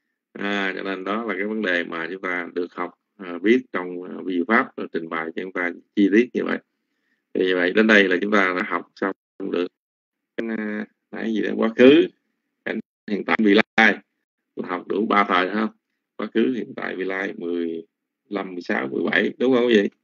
À, cho nên đó là cái vấn đề mà chúng ta được học à, biết trong uh, vi pháp trình bày cho chúng ta chi tiết như vậy. Thì như vậy đến đây là chúng ta đã học xong được cái uh, gì đó, quá khứ, cảnh hiện tại, vị lai, học đủ ba thời không? Quá khứ, hiện tại, vị lai, mười lăm, mười sáu, mười bảy, đúng không quý vị?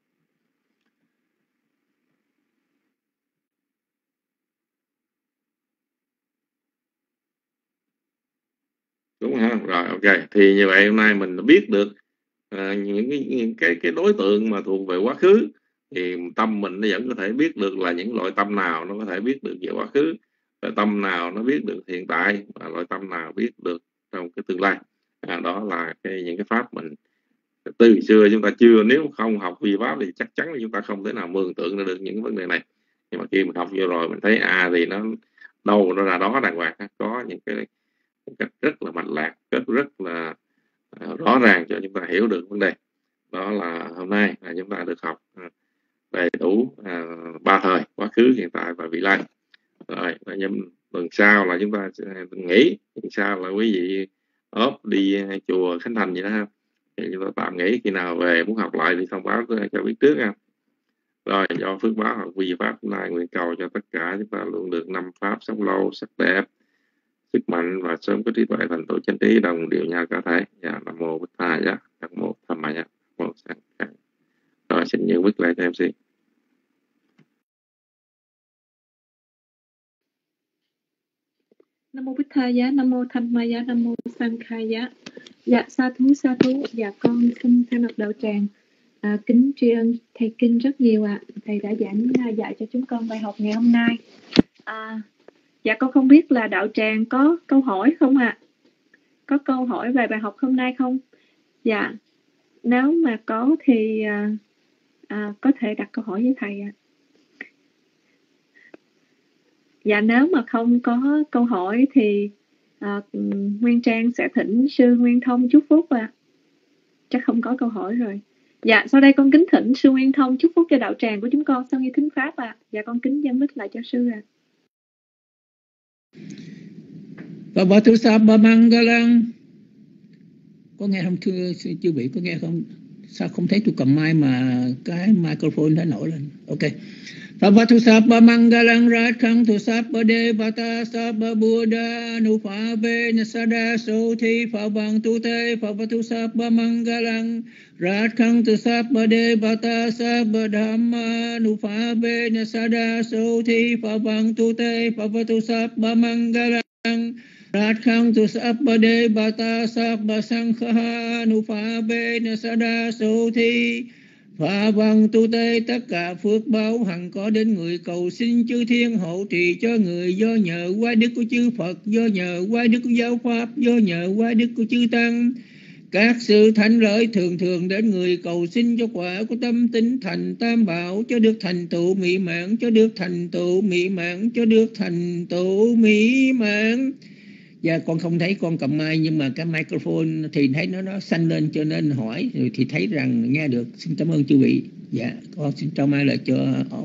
Đúng không? Rồi, ok. Thì như vậy hôm nay mình biết được à, những, cái, những cái cái đối tượng mà thuộc về quá khứ, thì tâm mình nó vẫn có thể biết được là những loại tâm nào nó có thể biết được về quá khứ, loại tâm nào nó biết được hiện tại, và loại tâm nào biết được trong cái tương lai. À, đó là cái, những cái pháp mình từ xưa chúng ta chưa, nếu không học vi pháp thì chắc chắn là chúng ta không thể nào mường tượng ra được những vấn đề này. Nhưng mà khi mình học vô rồi mình thấy à thì nó đâu nó ra đó đàng hoàng, có những cái một cách rất là mạch lạc, rất rất là uh, rõ ràng cho chúng ta hiểu được vấn đề. Đó là hôm nay là chúng ta được học uh, đầy đủ uh, ba thời, quá khứ, hiện tại và vị lai. Rồi nhưng tuần sau là chúng ta sẽ nghỉ, tuần sau là quý vị ốp đi uh, chùa Khánh Thành vậy đó ha. thì chúng ta tạm nghỉ, khi nào về muốn học lại thì thông báo cho biết trước nha. Rồi, do phước báo hoặc quy pháp hôm nay, nguyện cầu cho tất cả chúng ta luôn được năm pháp sống lâu, sắc đẹp, sức mạnh và sớm có trí tuệ thành tựu chánh trí đồng điều nhau cả thể. Dạ, Nam mô Bích Tha Giá, Nam mô Tham Ma Giá, Nam mô Sang Khả. Rồi, xin nhớ quyết lại cho em xê. Nam mô Bích Tha Giá, Nam mô Tham Ma Giá, Nam mô Sang Khai Giá. Dạ, sa thú, sa thú. Dạ, con xin thay mặt đạo tràng à, kính tri ân thầy Kinh rất nhiều ạ. À. Thầy đã giảng dạy cho chúng con bài học ngày hôm nay. À, dạ, con không biết là đạo tràng có câu hỏi không ạ? À? Có câu hỏi về bài học hôm nay không? Dạ, nếu mà có thì à, à, có thể đặt câu hỏi với thầy ạ. À. Dạ, nếu mà không có câu hỏi thì à, Nguyên Trang sẽ thỉnh sư Nguyên Thông chúc phúc ạ. À. Chắc không có câu hỏi rồi. Dạ, sau đây con kính thỉnh sư Nguyên Thông chúc phúc cho đạo tràng của chúng con sau khi thính pháp ạ. À. Dạ, con kính dâng mic lại cho sư ạ. À. Bhavatu Sabba Mangalang. Có nghe không thưa chư vị, có nghe không? Sao không thấy tôi cầm mic mà cái microphone nó nổi lên. Ok. Bhavatu Sabba Mangalang Radhantu Sabba Devata Sabba Buddha Nupave Sada Sothi Bhavantu Te Bhavatu Sabba Mangalang Radhantu Sabba Devata Sabba Dhamma Nupave Sada Sothi Bhavantu Te Bhavatu Sabba Mangalang Radhantu Sabba Devata Sabba Sankha Nupave Sada Sothi Phà bằng tu tê, tất cả phước báo hằng có đến người, cầu xin chư thiên hộ trì cho người, do nhờ qua đức của chư Phật, do nhờ qua đức của giáo pháp, do nhờ qua đức của chư tăng. Các sự thánh lợi thường thường đến người, cầu xin cho quả của tâm tính thành tam bảo, cho được thành tựu mỹ mãn, cho được thành tựu mỹ mãn, cho được thành tựu mỹ mãn. Dạ, con không thấy con cầm mic nhưng mà cái microphone thì thấy nó nó xanh lên cho nên hỏi rồi thì thấy rằng nghe được. Xin cảm ơn chư vị. Dạ, con xin trao mic lại cho off.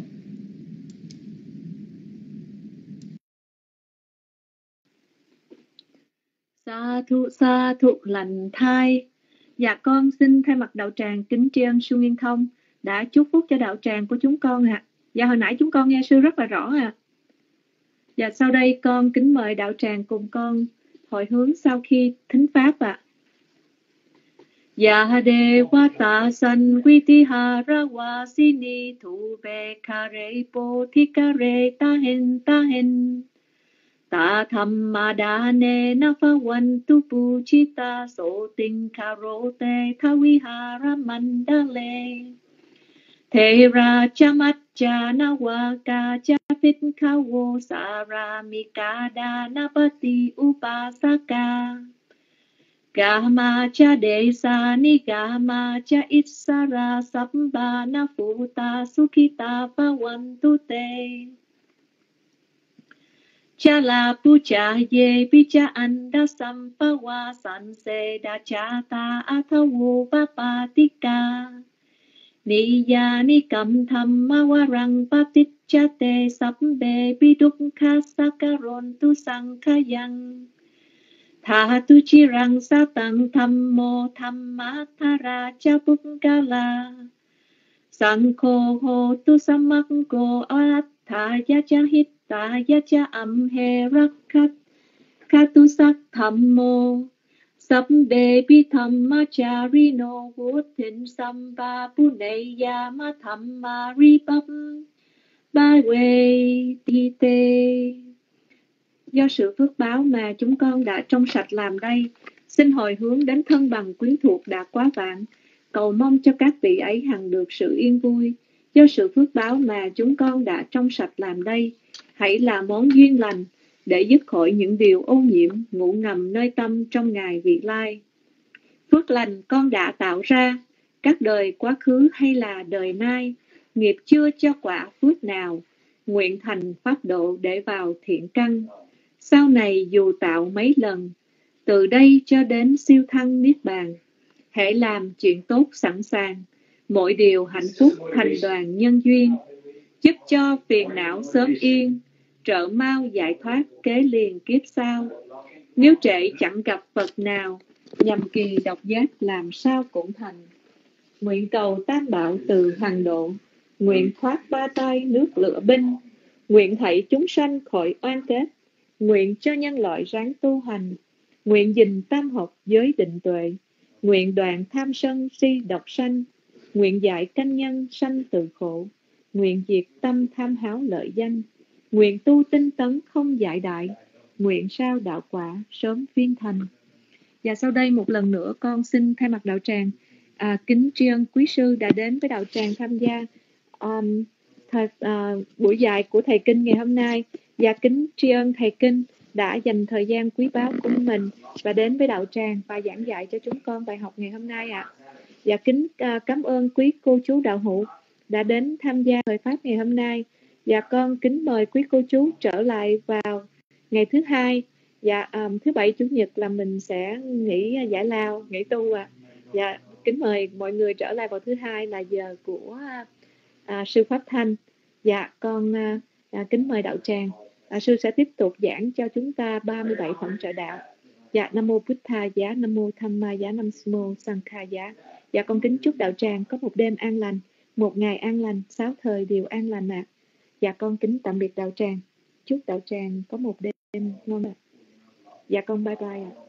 Sa thụ sa thụ lành thai. Dạ, con xin thay mặt đạo tràng kính tri ân sư Nguyên Thông đã chúc phúc cho đạo tràng của chúng con ạ. À. Dạ, hồi nãy chúng con nghe sư rất là rõ ạ. À. Dạ, sau đây con kính mời đạo tràng cùng con hồi hướng sau khi thính pháp ạ. À. Yahade wata san vitihara wasini thu ve kare pothikare tahen tahen ta thammadane nafawantu puchita so tinkarote thawihara mandale Thera chamacha nawaka chapit kawo saramika danapati upasaka Gama cha desa ni gama cha itsara samba na futa sukita pawantu te Chala pucha ye picha anda sampawa sanse da chata athawu papatika Niya ni kam thamma warang patichate sabbe bidukha sakaron tu sankhayang Tha tu chi rang sa tăng thammo thamma thara cha pukkala Sankho ho tu samakko atha ya cha hitta ya cha amhe rakhat Khatu sắc thammo Sabbe pi thamma charino vutin samba puneya ma thamma ripam ba we ti te. Do sự phước báo mà chúng con đã trong sạch làm đây, xin hồi hướng đến thân bằng quyến thuộc đã quá vạn, cầu mong cho các vị ấy hằng được sự yên vui. Do sự phước báo mà chúng con đã trong sạch làm đây, hãy là món duyên lành để dứt khỏi những điều ô nhiễm ngụ ngầm nơi tâm trong ngày vị lai. Phước lành con đã tạo ra, các đời quá khứ hay là đời nay, nghiệp chưa cho quả phước nào, nguyện thành pháp độ để vào thiện căn. Sau này dù tạo mấy lần, từ đây cho đến siêu thăng niết bàn, hãy làm chuyện tốt sẵn sàng, mọi điều hạnh phúc thành đoàn nhân duyên, giúp cho phiền não sớm yên, trợ mau giải thoát kế liền kiếp sau. Nếu trễ chẳng gặp Phật nào, nhằm kỳ độc giác làm sao cũng thành. Nguyện cầu tam bảo từ hàng độ, nguyện thoát ba tay nước lửa binh, nguyện thảy chúng sanh khỏi oan kết, nguyện cho nhân loại ráng tu hành, nguyện gìn tam học giới định tuệ, nguyện đoạn tham sân si độc sanh, nguyện dạy canh nhân sanh từ khổ, nguyện diệt tâm tham háo lợi danh, nguyện tu tinh tấn không giải đại, nguyện sao đạo quả sớm viên thành. Và sau đây một lần nữa con xin thay mặt đạo tràng à, kính tri ân quý sư đã đến với đạo tràng tham gia um, thời, à, buổi dạy của thầy Kinh ngày hôm nay, và kính tri ân thầy Kinh đã dành thời gian quý báu của mình và đến với đạo tràng và giảng dạy cho chúng con bài học ngày hôm nay ạ. À. Và kính à, cảm ơn quý cô chú đạo hữu đã đến tham gia thời pháp ngày hôm nay, và con kính mời quý cô chú trở lại vào ngày thứ hai. Dạ, um, thứ bảy chủ nhật là mình sẽ nghỉ giải lao, nghỉ tu ạ. À. Dạ, kính mời mọi người trở lại vào thứ hai là giờ của à, sư Pháp Thanh. Dạ, con à, à, kính mời đạo tràng. À, sư sẽ tiếp tục giảng cho chúng ta ba mươi bảy phẩm trợ đạo. Dạ, Nam mô Bụt Tha giá, Nam mô Tham Ma giá, Nam mô Sang Kha giá. Dạ, con kính chúc đạo tràng có một đêm an lành, một ngày an lành, sáu thời đều an lành ạ. À. Dạ, con kính tạm biệt đạo tràng. Chúc đạo tràng có một đêm ngon ạ. Dạ con bye bye ạ.